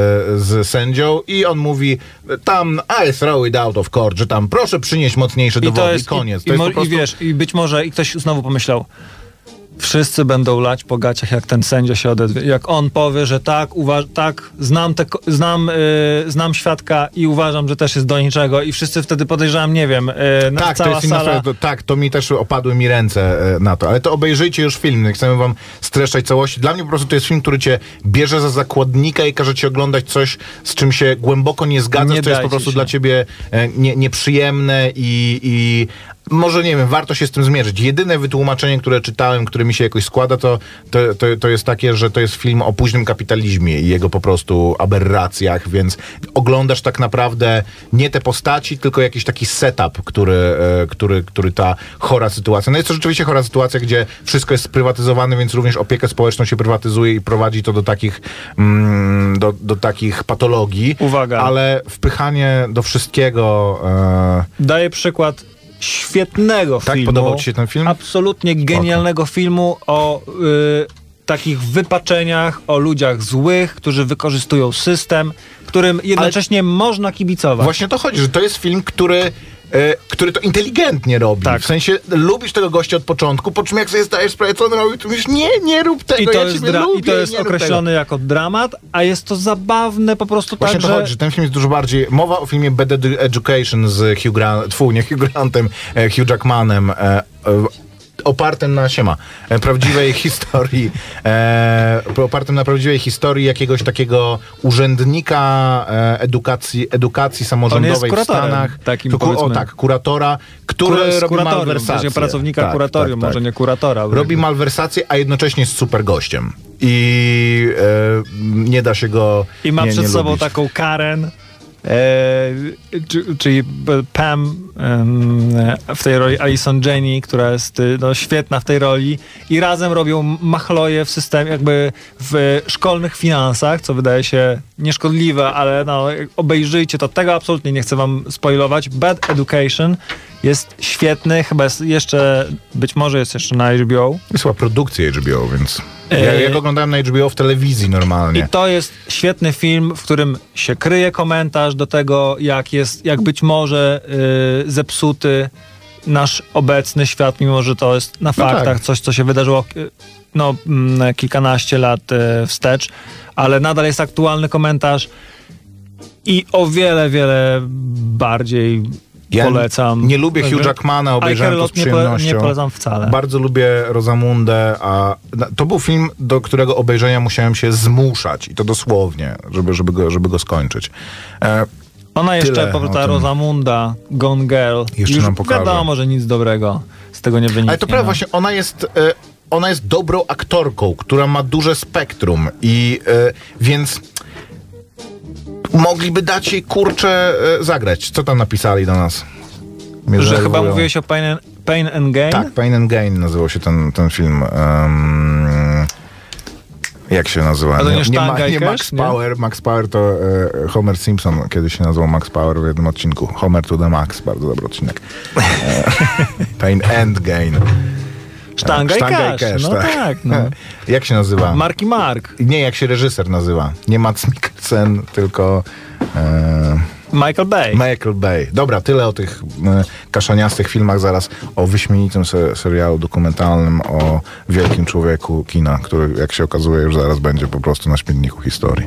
Speaker 2: z sędzią i on mówi tam I throw it out of court, że tam proszę przynieść mocniejsze dowody i, jest, i koniec.
Speaker 3: I,
Speaker 2: to jest
Speaker 3: mo-
Speaker 2: po prostu...
Speaker 3: I wiesz, i być może i ktoś znowu pomyślał, wszyscy będą lać po gaciach, jak ten sędzia się odezwie. Jak on powie, że tak, uważ- tak znam, te, znam, yy, znam świadka i uważam, że też jest do niczego i wszyscy wtedy podejrzewam, nie wiem, yy, na
Speaker 2: tak,
Speaker 3: cała
Speaker 2: to jest inna
Speaker 3: sala...
Speaker 2: sprawa, to, tak, to mi też opadły mi ręce yy, na to, ale to obejrzyjcie już film, nie chcemy wam streszczać całości. Dla mnie po prostu to jest film, który cię bierze za zakładnika i każe ci oglądać coś, z czym się głęboko nie zgadzasz,
Speaker 3: Nie
Speaker 2: co jest po prostu
Speaker 3: się.
Speaker 2: dla ciebie yy, nie, nieprzyjemne i, i może, nie wiem, warto się z tym zmierzyć. Jedyne wytłumaczenie, które czytałem, które mi się jakoś składa, to, to, to, to jest takie, że to jest film o późnym kapitalizmie i jego po prostu aberracjach, więc oglądasz tak naprawdę nie te postaci, tylko jakiś taki setup, który, e, który, który ta chora sytuacja. No jest to rzeczywiście chora sytuacja, gdzie wszystko jest sprywatyzowane, więc również opiekę społeczną się prywatyzuje i prowadzi to do takich, mm, do, do takich patologii.
Speaker 3: Uwaga.
Speaker 2: Ale wpychanie do wszystkiego... E...
Speaker 3: Daję przykład świetnego
Speaker 2: tak,
Speaker 3: filmu.
Speaker 2: podobał ci się ten film?
Speaker 3: Absolutnie genialnego Spoko. filmu o y, takich wypaczeniach, o ludziach złych, którzy wykorzystują system, którym jednocześnie Ale można kibicować.
Speaker 2: Właśnie o to chodzi, że to jest film, który e, który to inteligentnie robi.
Speaker 3: Tak.
Speaker 2: W sensie lubisz tego gościa od początku, po czym jak sobie zdajesz sprawę, co on robi, to mówisz, nie, nie rób tego,
Speaker 3: I to
Speaker 2: ja
Speaker 3: jest,
Speaker 2: ciebie
Speaker 3: dra-
Speaker 2: lubię,
Speaker 3: i to jest
Speaker 2: nie
Speaker 3: określone jako dramat, a jest to zabawne po prostu
Speaker 2: Właśnie
Speaker 3: tak,
Speaker 2: to
Speaker 3: że...
Speaker 2: chodzi, że ten film jest dużo bardziej... Mowa o filmie Bad Edu- Education z Hugh Grant, tfu, nie Hugh Grantem, e, Hugh Jackmanem, e, e, opartym na siema, e, prawdziwej historii, e, opartym na prawdziwej historii jakiegoś takiego urzędnika e, edukacji, edukacji samorządowej w Stanach.
Speaker 3: Takim,
Speaker 2: to, ku, o tak, kuratora, który
Speaker 3: Kura,
Speaker 2: robi
Speaker 3: kuratorium,
Speaker 2: malwersacje.
Speaker 3: pracownika
Speaker 2: tak,
Speaker 3: kuratorium,
Speaker 2: tak,
Speaker 3: może
Speaker 2: tak.
Speaker 3: nie kuratora.
Speaker 2: Robi malwersacje, a jednocześnie jest super gościem. I e, nie da się go
Speaker 3: I ma
Speaker 2: nie,
Speaker 3: przed
Speaker 2: nie
Speaker 3: sobą
Speaker 2: lubić.
Speaker 3: taką Karen, E, czy, czyli Pam e, w tej roli Alison Janney, która jest no, świetna w tej roli i razem robią machloje w systemie, jakby w szkolnych finansach, co wydaje się nieszkodliwe, ale no, obejrzyjcie to, tego absolutnie nie chcę wam spoilować. Bad Education jest świetny, chyba jest jeszcze, być może jest jeszcze na H B O.
Speaker 2: Jest chyba produkcja H B O, więc ja, ja go oglądałem na H B O w telewizji normalnie.
Speaker 3: I to jest świetny film, w którym się kryje komentarz do tego, jak jest, jak być może yy, zepsuty nasz obecny świat, mimo że to jest na
Speaker 2: No
Speaker 3: faktach
Speaker 2: tak.
Speaker 3: coś, co się wydarzyło yy, no, yy, kilkanaście lat yy, wstecz, ale nadal jest aktualny komentarz i o wiele, wiele bardziej
Speaker 2: Ja
Speaker 3: polecam.
Speaker 2: nie lubię Hugh Jackmana, obejrzałem to z przyjemnością.
Speaker 3: Nie, nie polecam wcale.
Speaker 2: Bardzo lubię Rosamundę, a to był film, do którego obejrzenia musiałem się zmuszać i to dosłownie, żeby, żeby, go, żeby go skończyć. E,
Speaker 3: Ona jeszcze, po prostu ta Rosamunda, Gone Girl,
Speaker 2: jeszcze
Speaker 3: już
Speaker 2: nam pokaże.
Speaker 3: wiadomo, że nic dobrego z tego nie wyniknie.
Speaker 2: Ale to prawda, właśnie ona jest... E, ona jest dobrą aktorką, która ma duże spektrum i e, więc mogliby dać jej, kurczę, e, zagrać. Co tam napisali do nas? Mnie
Speaker 3: Że
Speaker 2: denerwują.
Speaker 3: chyba mówiłeś o Pain and, Pain and Gain?
Speaker 2: Tak, Pain and Gain nazywał się ten, ten film. Um, jak się nazywa?
Speaker 3: A to nie,
Speaker 2: nie, ma,
Speaker 3: Sztanga i
Speaker 2: nie
Speaker 3: Cash,
Speaker 2: Max
Speaker 3: nie?
Speaker 2: Power. Max Power to e, Homer Simpson kiedyś się nazywał Max Power w jednym odcinku. Homer to the Max, bardzo dobry odcinek. E, Pain and Gain.
Speaker 3: Sztanga,
Speaker 2: Sztanga
Speaker 3: i Cash. No
Speaker 2: tak.
Speaker 3: tak, no.
Speaker 2: Jak się nazywa?
Speaker 3: Marki Mark.
Speaker 2: Nie, jak się reżyser nazywa. Nie Mads Mikkelsen, tylko... E,
Speaker 3: Michael Bay.
Speaker 2: Michael Bay. Dobra, tyle o tych e, kaszaniastych filmach. Zaraz o wyśmienitym se, serialu dokumentalnym o wielkim człowieku kina, który, jak się okazuje, już zaraz będzie po prostu na śmietniku historii.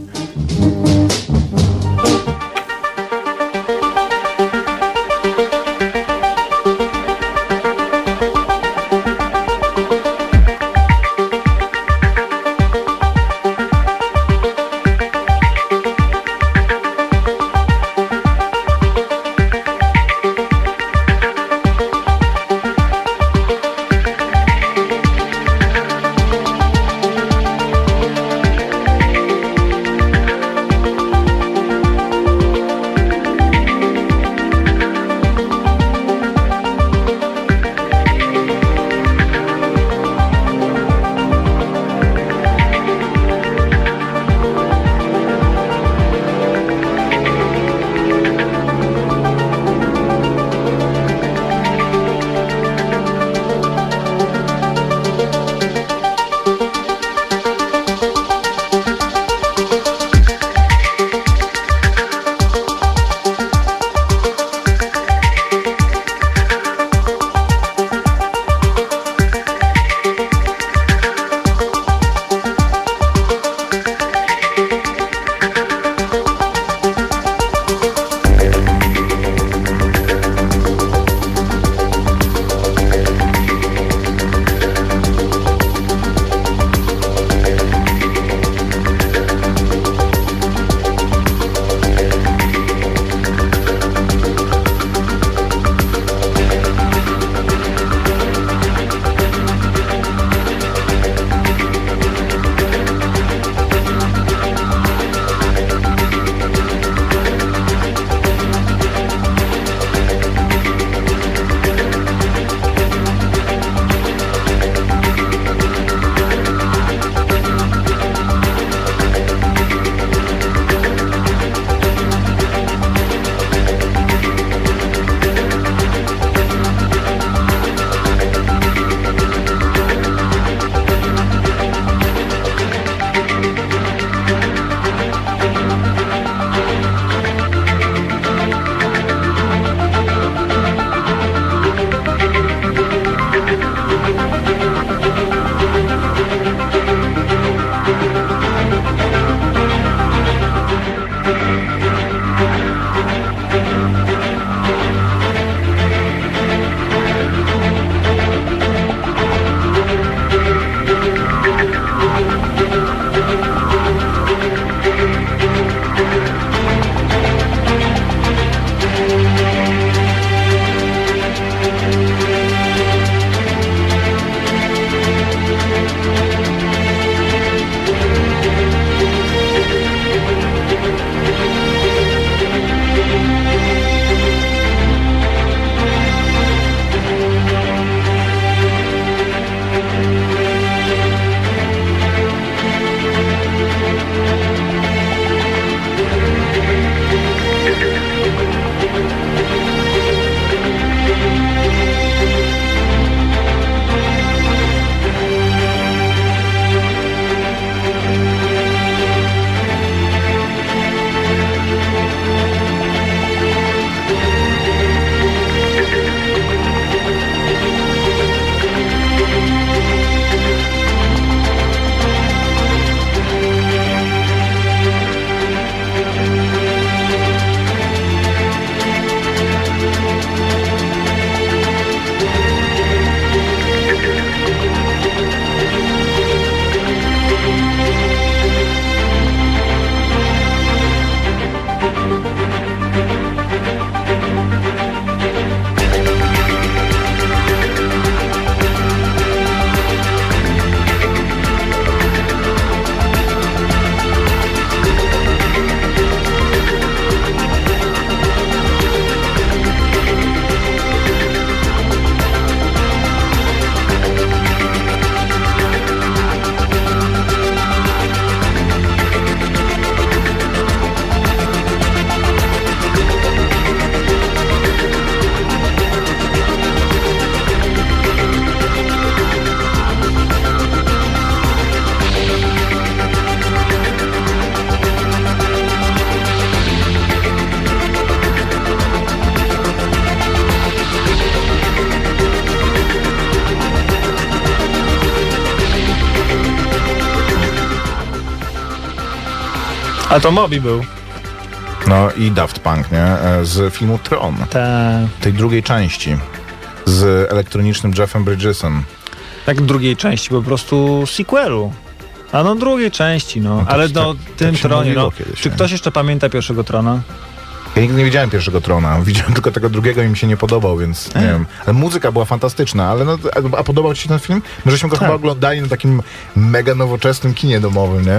Speaker 3: A to Moby był.
Speaker 2: No i Daft Punk, nie? Z filmu Tron.
Speaker 3: Ta...
Speaker 2: Tej drugiej części. Z elektronicznym Jeffem Bridgesem.
Speaker 3: Tak drugiej części, po prostu sequelu. A no drugiej części, no.
Speaker 2: no
Speaker 3: ale
Speaker 2: tak,
Speaker 3: no tym
Speaker 2: tak
Speaker 3: Tronie, no.
Speaker 2: Kiedyś,
Speaker 3: Czy
Speaker 2: nie?
Speaker 3: ktoś jeszcze pamięta pierwszego Trona?
Speaker 2: Ja nigdy nie widziałem pierwszego Trona. Widziałem tylko tego drugiego i mi się nie podobał, więc nie wiem. Ale muzyka była fantastyczna, ale no, a podobał ci się ten film? My żeśmy go
Speaker 3: tak.
Speaker 2: chyba oglądali na takim mega nowoczesnym kinie domowym, nie?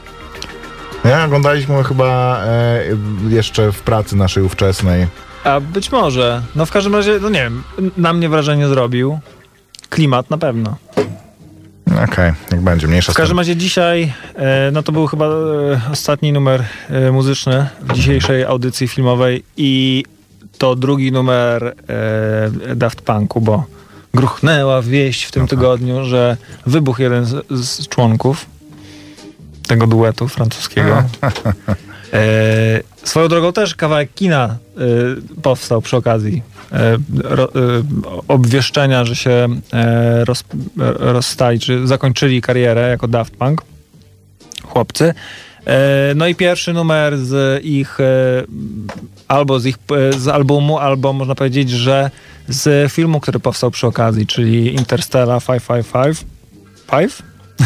Speaker 2: Nie, oglądaliśmy go chyba e, jeszcze w pracy naszej ówczesnej.
Speaker 3: A być może. No w każdym razie, no nie wiem, na mnie wrażenie zrobił. Klimat na pewno.
Speaker 2: Okej, okay, jak będzie, mniejsza
Speaker 3: W każdym razie dzisiaj, e, no to był chyba e, ostatni numer e, muzyczny w dzisiejszej audycji filmowej i to drugi numer e, Daft Punku, bo gruchnęła wieść w tym tygodniu, że wybuchł jeden z, z członków tego duetu francuskiego. E, swoją drogą też kawałek kina e, powstał przy okazji e, ro, e, obwieszczenia, że się e, roz, rozstali, czy zakończyli karierę jako Daft Punk chłopcy. E, no i pierwszy numer z ich e, albo z ich e, z albumu, albo można powiedzieć, że z filmu, który powstał przy okazji, czyli Interstellar pięćset pięćdziesiąt pięć. Five?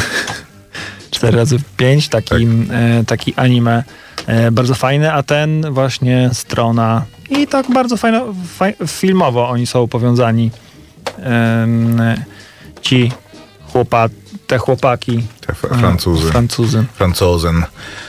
Speaker 3: cztery razy pięć, taki, tak. e, taki anime e, bardzo fajny, a ten właśnie strona i tak bardzo fajno, faj, filmowo oni są powiązani. E, ci chłopa, te chłopaki.
Speaker 2: Te Francuzy.
Speaker 3: E, Francuzy.
Speaker 2: Francuzen.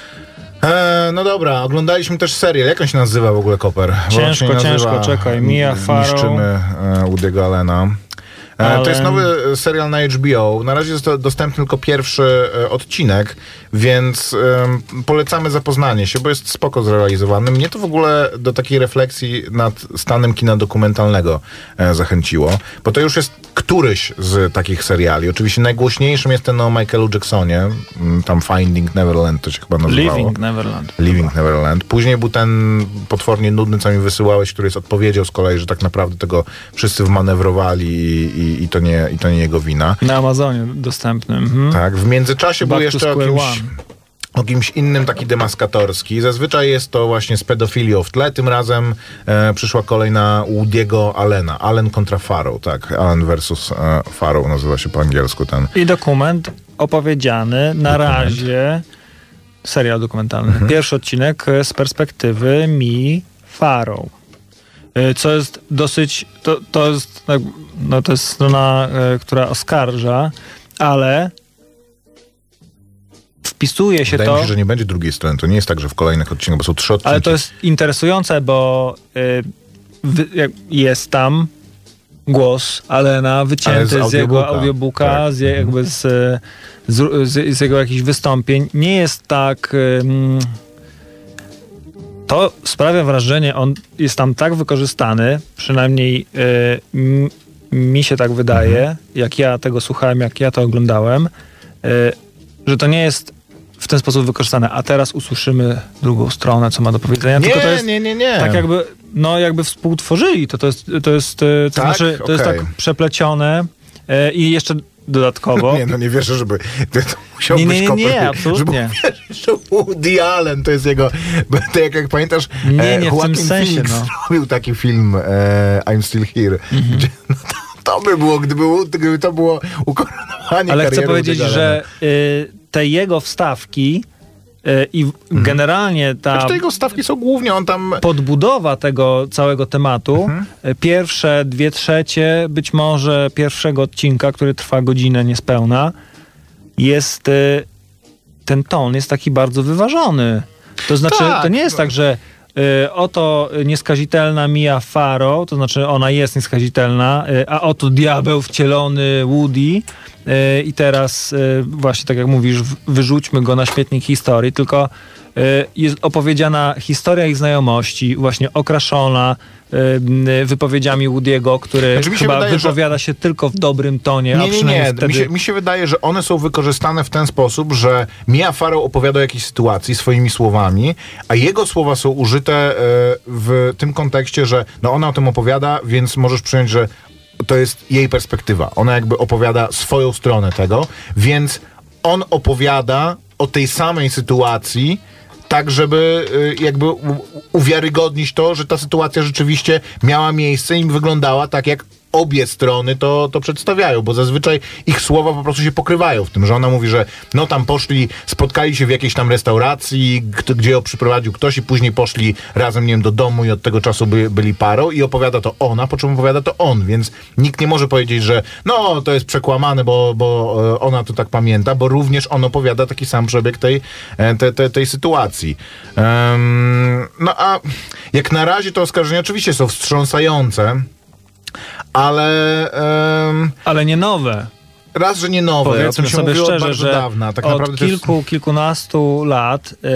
Speaker 2: E, no dobra, oglądaliśmy też serial. Jak on się nazywa w ogóle, Koper?
Speaker 3: Ciężko, ciężko, czekaj. Mia Farrow.
Speaker 2: Niszczymy e, Woody'ego Allena. Ale... To jest nowy serial na H B O. Na razie jest to dostępny tylko pierwszy e, odcinek, więc e, polecamy zapoznanie się, bo jest spoko zrealizowany. Mnie to w ogóle do takiej refleksji nad stanem kina dokumentalnego e, zachęciło, bo to już jest któryś z takich seriali. Oczywiście najgłośniejszym jest ten o Michaelu Jacksonie, tam Finding Neverland to się chyba nazywało.
Speaker 3: Living Neverland.
Speaker 2: Living Neverland. Później był ten potwornie nudny, co mi wysyłałeś, który jest odpowiedzią z kolei, że tak naprawdę tego wszyscy wmanewrowali i, i, i, to, nie, i to nie jego wina.
Speaker 3: Na Amazonie dostępnym. Mhm.
Speaker 2: Tak, w międzyczasie
Speaker 3: Back
Speaker 2: był jeszcze o kimś,
Speaker 3: one.
Speaker 2: o kimś innym taki demaskatorski. Zazwyczaj jest to właśnie z pedofilią w tle. Tym razem e, przyszła kolej na Woody'ego Allena. Allen kontra Farrow, tak. Allen versus e, Farrow nazywa się po angielsku ten.
Speaker 3: I dokument opowiedziany na dokument. razie, serial dokumentalny. Mhm. Pierwszy odcinek z perspektywy Mii Farrow. Co jest dosyć, to, to jest no to jest strona, która oskarża, ale wpisuje się
Speaker 2: Wydaje
Speaker 3: to...
Speaker 2: mi się, że nie będzie drugiej strony. To nie jest tak, że w kolejnych odcinkach, bo są trzy odcinki.
Speaker 3: Ale to jest interesujące, bo y, wy, jest tam głos Allena wycięty z, z jego audiobooka, tak. z, jakby z, z, z, z jego jakichś wystąpień. Nie jest tak... Y, to sprawia wrażenie, on jest tam tak wykorzystany, przynajmniej y, m, mi się tak wydaje, mhm. jak ja tego słuchałem, jak ja to oglądałem, y, że to nie jest w ten sposób wykorzystane. A teraz usłyszymy drugą stronę, co ma do powiedzenia.
Speaker 2: Nie,
Speaker 3: Tylko to jest
Speaker 2: nie, nie, nie.
Speaker 3: tak jakby, no jakby współtworzyli. To, to jest, to jest, to
Speaker 2: tak?
Speaker 3: znaczy, to
Speaker 2: okay.
Speaker 3: jest tak przeplecione y, i jeszcze dodatkowo.
Speaker 2: Nie, no nie wierzę, żeby to, to musiał
Speaker 3: nie,
Speaker 2: być
Speaker 3: nie, nie, nie, absolutnie.
Speaker 2: Żeby wierzyć, że Woody Allen to jest jego, to jak, jak pamiętasz,
Speaker 3: nie, nie,
Speaker 2: e,
Speaker 3: w tym sensie,
Speaker 2: Phoenix
Speaker 3: no.
Speaker 2: zrobił taki film e, I'm Still Here, mm-hmm. gdzie, no to, to by było, gdyby, gdyby to było ukoronowanie
Speaker 3: Ale
Speaker 2: kariery
Speaker 3: chcę powiedzieć, że y, te jego wstawki y, i mhm. generalnie ta
Speaker 2: znaczy, to jego wstawki są głównie, on tam...
Speaker 3: podbudowa tego całego tematu, mhm. y, pierwsze dwie trzecie, być może pierwszego odcinka, który trwa godzinę niespełna, jest y, ten ton jest taki bardzo wyważony. To znaczy, tak, to nie jest no. tak, że y, oto nieskazitelna Mia Farrow, to znaczy ona jest nieskazitelna, y, a oto diabeł wcielony Woody y, i teraz y, właśnie tak jak mówisz, w, wyrzućmy go na śmietnik historii, tylko y, jest opowiedziana historia ich znajomości, właśnie okraszona y, wypowiedziami Woody'ego, który znaczy, chyba wydaje, wypowiada że... się tylko w dobrym tonie,
Speaker 2: nie,
Speaker 3: a przynajmniej
Speaker 2: nie, nie.
Speaker 3: wtedy...
Speaker 2: Mi się, mi się wydaje, że one są wykorzystane w ten sposób, że Mia Farrow opowiada o jakiejś sytuacji swoimi słowami, a jego słowa są użyte y, w tym kontekście, że no ona o tym opowiada, więc możesz przyjąć, że to jest jej perspektywa. Ona jakby opowiada swoją stronę tego, więc on opowiada o tej samej sytuacji tak żeby y, jakby u, uwiarygodnić to, że ta sytuacja rzeczywiście miała miejsce i wyglądała tak, jak obie strony to, to przedstawiają, bo zazwyczaj ich słowa po prostu się pokrywają w tym, że ona mówi, że no tam poszli, spotkali się w jakiejś tam restauracji, gdzie ją przyprowadził ktoś i później poszli razem, nie wiem, do domu i od tego czasu by, byli parą i opowiada to ona, po czym opowiada to on, więc nikt nie może powiedzieć, że no to jest przekłamane, bo, bo ona to tak pamięta, bo również on opowiada taki sam przebieg tej, te, te, tej sytuacji. Um, no a jak na razie to oskarżenia oczywiście są wstrząsające, ale... Um,
Speaker 3: ale nie nowe.
Speaker 2: Raz, że nie nowe.
Speaker 3: Powiedzmy
Speaker 2: o tym się
Speaker 3: sobie
Speaker 2: mówiło
Speaker 3: szczerze,
Speaker 2: bardzo
Speaker 3: że
Speaker 2: dawna. Tak
Speaker 3: od
Speaker 2: naprawdę
Speaker 3: kilku,
Speaker 2: jest...
Speaker 3: kilkunastu lat yy,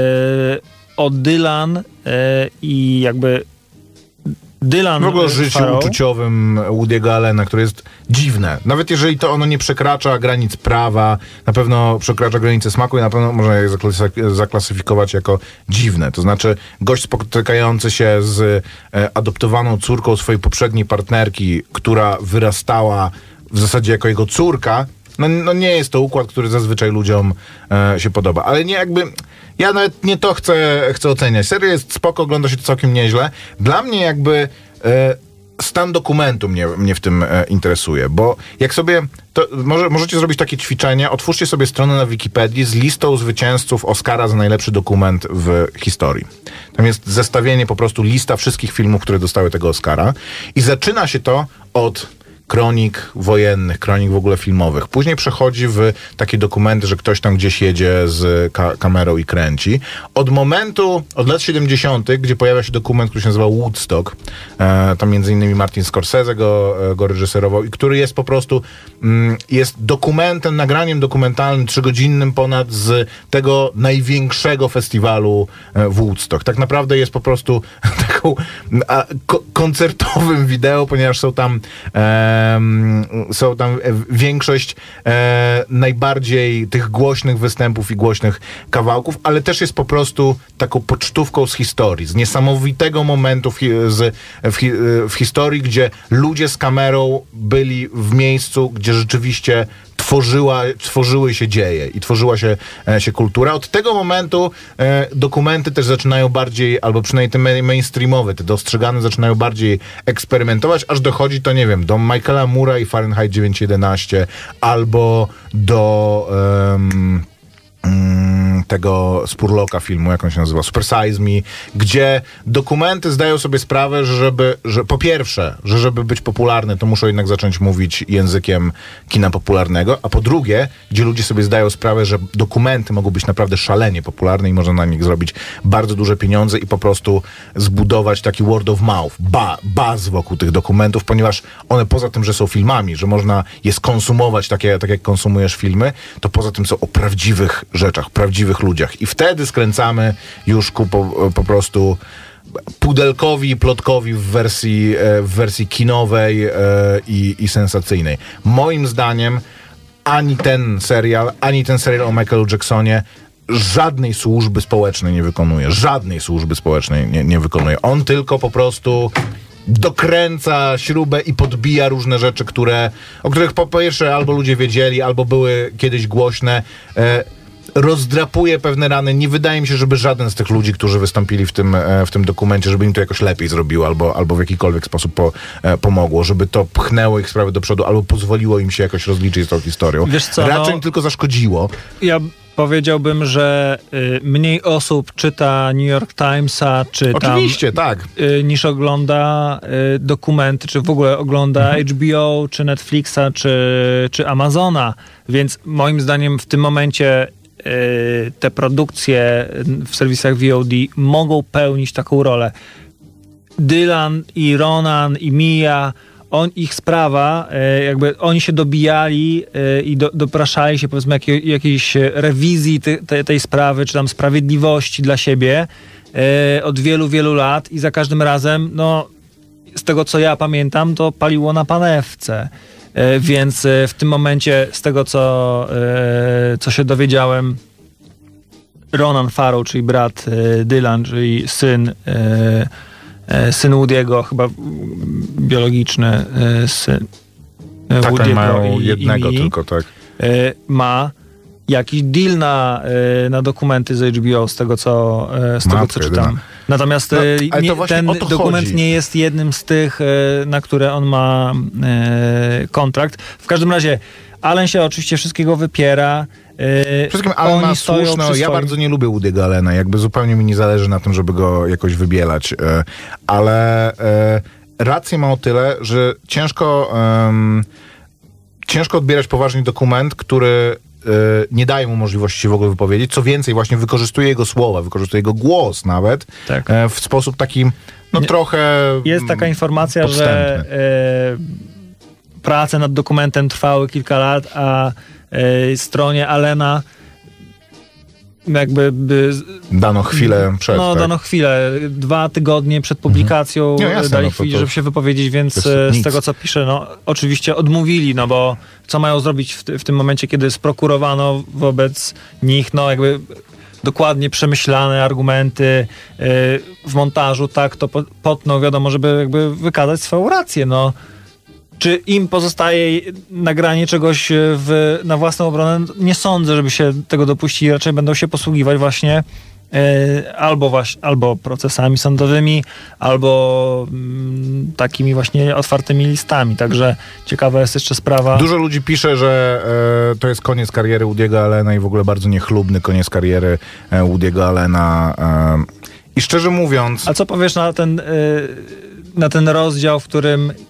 Speaker 3: od Dylan yy, i jakby Dylan...
Speaker 2: W ogóle o życiu
Speaker 3: Farrow,
Speaker 2: uczuciowym Woody'ego Allena, które jest dziwne. Nawet jeżeli to ono nie przekracza granic prawa, na pewno przekracza granice smaku i na pewno można je zaklasyfikować jako dziwne. To znaczy gość spotykający się z e, adoptowaną córką swojej poprzedniej partnerki, która wyrastała w zasadzie jako jego córka, no, no nie jest to układ, który zazwyczaj ludziom e, się podoba. Ale nie jakby... Ja nawet nie to chcę, chcę oceniać. Seria jest spoko, ogląda się to całkiem nieźle. Dla mnie jakby e, stan dokumentu mnie, mnie w tym e, interesuje, bo jak sobie... To może, możecie zrobić takie ćwiczenie, otwórzcie sobie stronę na Wikipedii z listą zwycięzców Oscara za najlepszy dokument w historii. Tam jest zestawienie, po prostu lista wszystkich filmów, które dostały tego Oscara i zaczyna się to od kronik wojennych, kronik w ogóle filmowych. Później przechodzi w takie dokumenty, że ktoś tam gdzieś jedzie z ka- kamerą i kręci. Od momentu, od lat siedemdziesiątych, gdzie pojawia się dokument, który się nazywa Woodstock, e, tam między innymi Martin Scorsese go, e, go reżyserował i który jest po prostu, mm, jest dokumentem, nagraniem dokumentalnym, trzygodzinnym ponad z tego największego festiwalu e, Woodstock. Tak naprawdę jest po prostu taką a, ko- koncertowym wideo, ponieważ są tam e, są tam większość e, najbardziej tych głośnych występów i głośnych kawałków, ale też jest po prostu taką pocztówką z historii, z niesamowitego momentu w, z, w, w historii, gdzie ludzie z kamerą byli w miejscu, gdzie rzeczywiście tworzyła, tworzyły się dzieje i tworzyła się, e, się kultura. Od tego momentu e, dokumenty też zaczynają bardziej, albo przynajmniej te mainstreamowe, te dostrzegane zaczynają bardziej eksperymentować, aż dochodzi to, nie wiem, do Michaela Moore'a i Fahrenheit dziewięćset jedenaście, albo do um, um, tego Spurlocka filmu, jak on się nazywa, Super Size Me, gdzie dokumenty zdają sobie sprawę, że żeby, że po pierwsze, że żeby być popularny, to muszą jednak zacząć mówić językiem kina popularnego, a po drugie, gdzie ludzie sobie zdają sprawę, że dokumenty mogą być naprawdę szalenie popularne i można na nich zrobić bardzo duże pieniądze i po prostu zbudować taki word of mouth, ba, buzz wokół tych dokumentów, ponieważ one poza tym, że są filmami, że można je skonsumować takie, tak jak konsumujesz filmy, to poza tym są o prawdziwych rzeczach, prawdziwych ludziach. I wtedy skręcamy już ku po, po prostu pudelkowi i plotkowi w wersji, w wersji kinowej i, i sensacyjnej. Moim zdaniem ani ten serial, ani ten serial o Michaelu Jacksonie żadnej służby społecznej nie wykonuje. Żadnej służby społecznej nie, nie wykonuje. On tylko po prostu dokręca śrubę i podbija różne rzeczy, które, o których po pierwsze albo ludzie wiedzieli, albo były kiedyś głośne. E, rozdrapuje pewne rany. Nie wydaje mi się, żeby żaden z tych ludzi, którzy wystąpili w tym, w tym dokumencie, żeby im to jakoś lepiej zrobiło, albo, albo w jakikolwiek sposób po, pomogło, żeby to pchnęło ich sprawy do przodu, albo pozwoliło im się jakoś rozliczyć z tą historią.
Speaker 3: Wiesz co,
Speaker 2: raczej
Speaker 3: no,
Speaker 2: im tylko zaszkodziło.
Speaker 3: Ja powiedziałbym, że y, mniej osób czyta New York Timesa, czy
Speaker 2: Oczywiście,
Speaker 3: tam,
Speaker 2: tak.
Speaker 3: Y, niż ogląda y, dokumenty, czy w ogóle ogląda mhm. H B O, czy Netflixa, czy, czy Amazona. Więc moim zdaniem w tym momencie te produkcje w serwisach V O D mogą pełnić taką rolę. Dylan i Ronan i Mia, on, ich sprawa, jakby oni się dobijali i do, dopraszali się powiedzmy jakiej, jakiejś rewizji te, te, tej sprawy, czy tam sprawiedliwości dla siebie od wielu, wielu lat i za każdym razem, no z tego co ja pamiętam, to paliło na panewce. Więc w tym momencie, z tego co, co się dowiedziałem, Ronan Farrow, czyli brat Dylan, czyli syn, syn Woody'ego, chyba biologiczny syn
Speaker 2: tak,
Speaker 3: Woody'ego
Speaker 2: mają
Speaker 3: i,
Speaker 2: jednego
Speaker 3: i
Speaker 2: tylko, tak.
Speaker 3: Ma jakiś deal na, y, na dokumenty z H B O, z tego co, y, z tego,
Speaker 2: Matko
Speaker 3: co czytam.
Speaker 2: jedyna.
Speaker 3: Natomiast
Speaker 2: No,
Speaker 3: y,
Speaker 2: ale
Speaker 3: nie,
Speaker 2: to właśnie
Speaker 3: ten
Speaker 2: o to
Speaker 3: dokument
Speaker 2: chodzi.
Speaker 3: nie jest jednym z tych, y, na które on ma y, kontrakt. W każdym razie Allen się oczywiście wszystkiego wypiera. Yy,
Speaker 2: Wszystkim Allen ma
Speaker 3: stoją
Speaker 2: słuszne,
Speaker 3: przy
Speaker 2: ja
Speaker 3: swoim.
Speaker 2: bardzo nie lubię Woody'ego Allena, jakby zupełnie mi nie zależy na tym, żeby go jakoś wybielać, e, ale e, rację ma o tyle, że ciężko em, ciężko odbierać poważnie dokument, który e, nie daje mu możliwości się w ogóle wypowiedzieć, co więcej właśnie wykorzystuje jego słowa, wykorzystuje jego głos nawet
Speaker 3: Tak.
Speaker 2: e, w sposób taki, no
Speaker 3: Nie,
Speaker 2: trochę
Speaker 3: Jest taka informacja,
Speaker 2: podstępny.
Speaker 3: że yy, prace nad dokumentem trwały kilka lat, a yy, stronie Allena jakby by,
Speaker 2: Dano chwilę przed.
Speaker 3: no
Speaker 2: tak?
Speaker 3: dano chwilę, dwa tygodnie przed publikacją
Speaker 2: Nie, jasne,
Speaker 3: dali
Speaker 2: no to-
Speaker 3: chwilę,
Speaker 2: to-
Speaker 3: żeby się wypowiedzieć, więc
Speaker 2: to jest
Speaker 3: e, z
Speaker 2: nic.
Speaker 3: tego co piszę, no oczywiście odmówili, no bo co mają zrobić w, ty- w tym momencie, kiedy sprokurowano wobec nich, no jakby dokładnie przemyślane argumenty e, w montażu, tak to po- potną, wiadomo, żeby jakby wykazać swoją rację, no. Czy im pozostaje nagranie czegoś w, na własną obronę? Nie sądzę, żeby się tego dopuścili. Raczej będą się posługiwać właśnie e, albo, właśnie, albo procesami sądowymi, albo mm, takimi właśnie otwartymi listami. Także ciekawa jest jeszcze sprawa.
Speaker 2: Dużo ludzi pisze, że e, to jest koniec kariery Woody'ego Allena i w ogóle bardzo niechlubny koniec kariery e, Woody'ego Allena. E, I szczerze mówiąc...
Speaker 3: A co powiesz na ten, y, na ten rozdział, w którym y,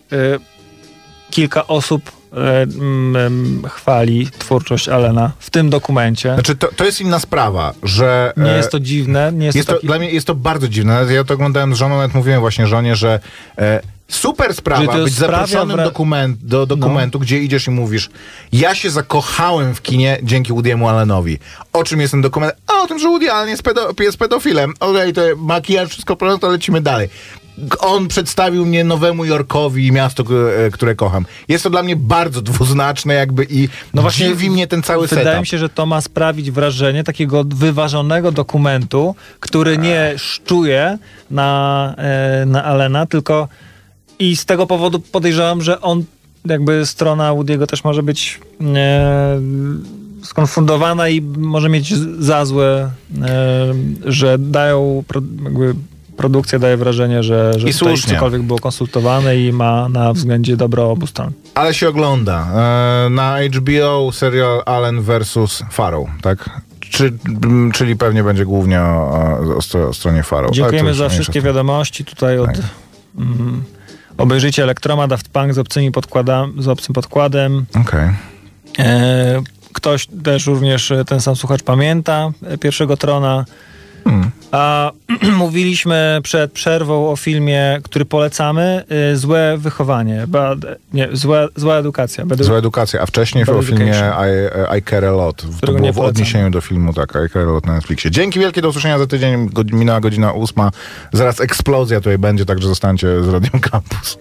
Speaker 3: kilka osób y, y, chwali twórczość Allena w tym dokumencie?
Speaker 2: Znaczy, to, to jest inna sprawa, że...
Speaker 3: Nie
Speaker 2: e,
Speaker 3: jest to dziwne? Nie jest,
Speaker 2: Jest
Speaker 3: to
Speaker 2: to,
Speaker 3: taki...
Speaker 2: dla mnie jest to bardzo dziwne. Nawet ja to oglądałem z żoną, nawet mówiłem właśnie żonie, że e, super
Speaker 3: Że
Speaker 2: sprawa
Speaker 3: to
Speaker 2: być
Speaker 3: sprawia
Speaker 2: zaproszonym
Speaker 3: wra-
Speaker 2: dokument, do dokumentu, gdzie idziesz i mówisz, ja się zakochałem w kinie dzięki Woody'emu Allenowi. O czym jest ten dokument? A o tym, że Woody Allen jest, pedo, jest pedofilem. Okej, to makijaż, wszystko prosto, to lecimy dalej. On przedstawił mnie Nowemu Jorkowi, miasto, k- e, które kocham. Jest to dla mnie bardzo dwuznaczne jakby i
Speaker 3: No właśnie
Speaker 2: dziwi mnie ten cały
Speaker 3: Wydaje
Speaker 2: setup.
Speaker 3: mi się, że to ma sprawić wrażenie takiego wyważonego dokumentu, który nie szczuje na, e, na Allena, tylko i z tego powodu podejrzewam, że on jakby strona Woody'ego też może być e, skonfundowana i może mieć za złe, e, że dają pro, jakby produkcja daje wrażenie, że, że
Speaker 2: I
Speaker 3: tutaj
Speaker 2: słusznie.
Speaker 3: cokolwiek było konsultowane i ma na względzie dobro obu stron.
Speaker 2: Ale się ogląda. E, na H B O serial Allen versus Farrow, tak? Czy, m, czyli pewnie będzie głównie o, o, o stro- o stronie Farrow. Ale to
Speaker 3: Dziękujemy
Speaker 2: już
Speaker 3: za
Speaker 2: mniejsza
Speaker 3: wszystkie
Speaker 2: z tym.
Speaker 3: wiadomości tutaj od
Speaker 2: Tak.
Speaker 3: mm, obejrzyjcie Elektroma, Daft Punk z, obcymi podkładam, z obcym podkładem.
Speaker 2: Okej.
Speaker 3: E, ktoś też również, e, ten sam słuchacz pamięta e, pierwszego Trona.
Speaker 2: Hmm.
Speaker 3: A mówiliśmy przed przerwą o filmie, który polecamy, y, Złe wychowanie, bad, nie, złe, zła edukacja. Bad,
Speaker 2: Zła edukacja, a wcześniej
Speaker 3: Bad
Speaker 2: o filmie
Speaker 3: Education.
Speaker 2: I, I Care a Lot. To
Speaker 3: Którego
Speaker 2: było
Speaker 3: nie
Speaker 2: w
Speaker 3: polecam.
Speaker 2: odniesieniu do filmu, tak, I Care a Lot na Netflixie. Dzięki wielkie, do usłyszenia za tydzień, god- minęła godzina ósma. Zaraz eksplozja tutaj będzie, także zostańcie z Radiom Campus.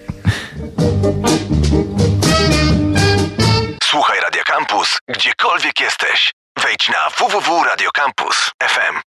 Speaker 1: Słuchaj Radio Campus, gdziekolwiek jesteś. Wejdź na w w w kropka radio campus kropka f m.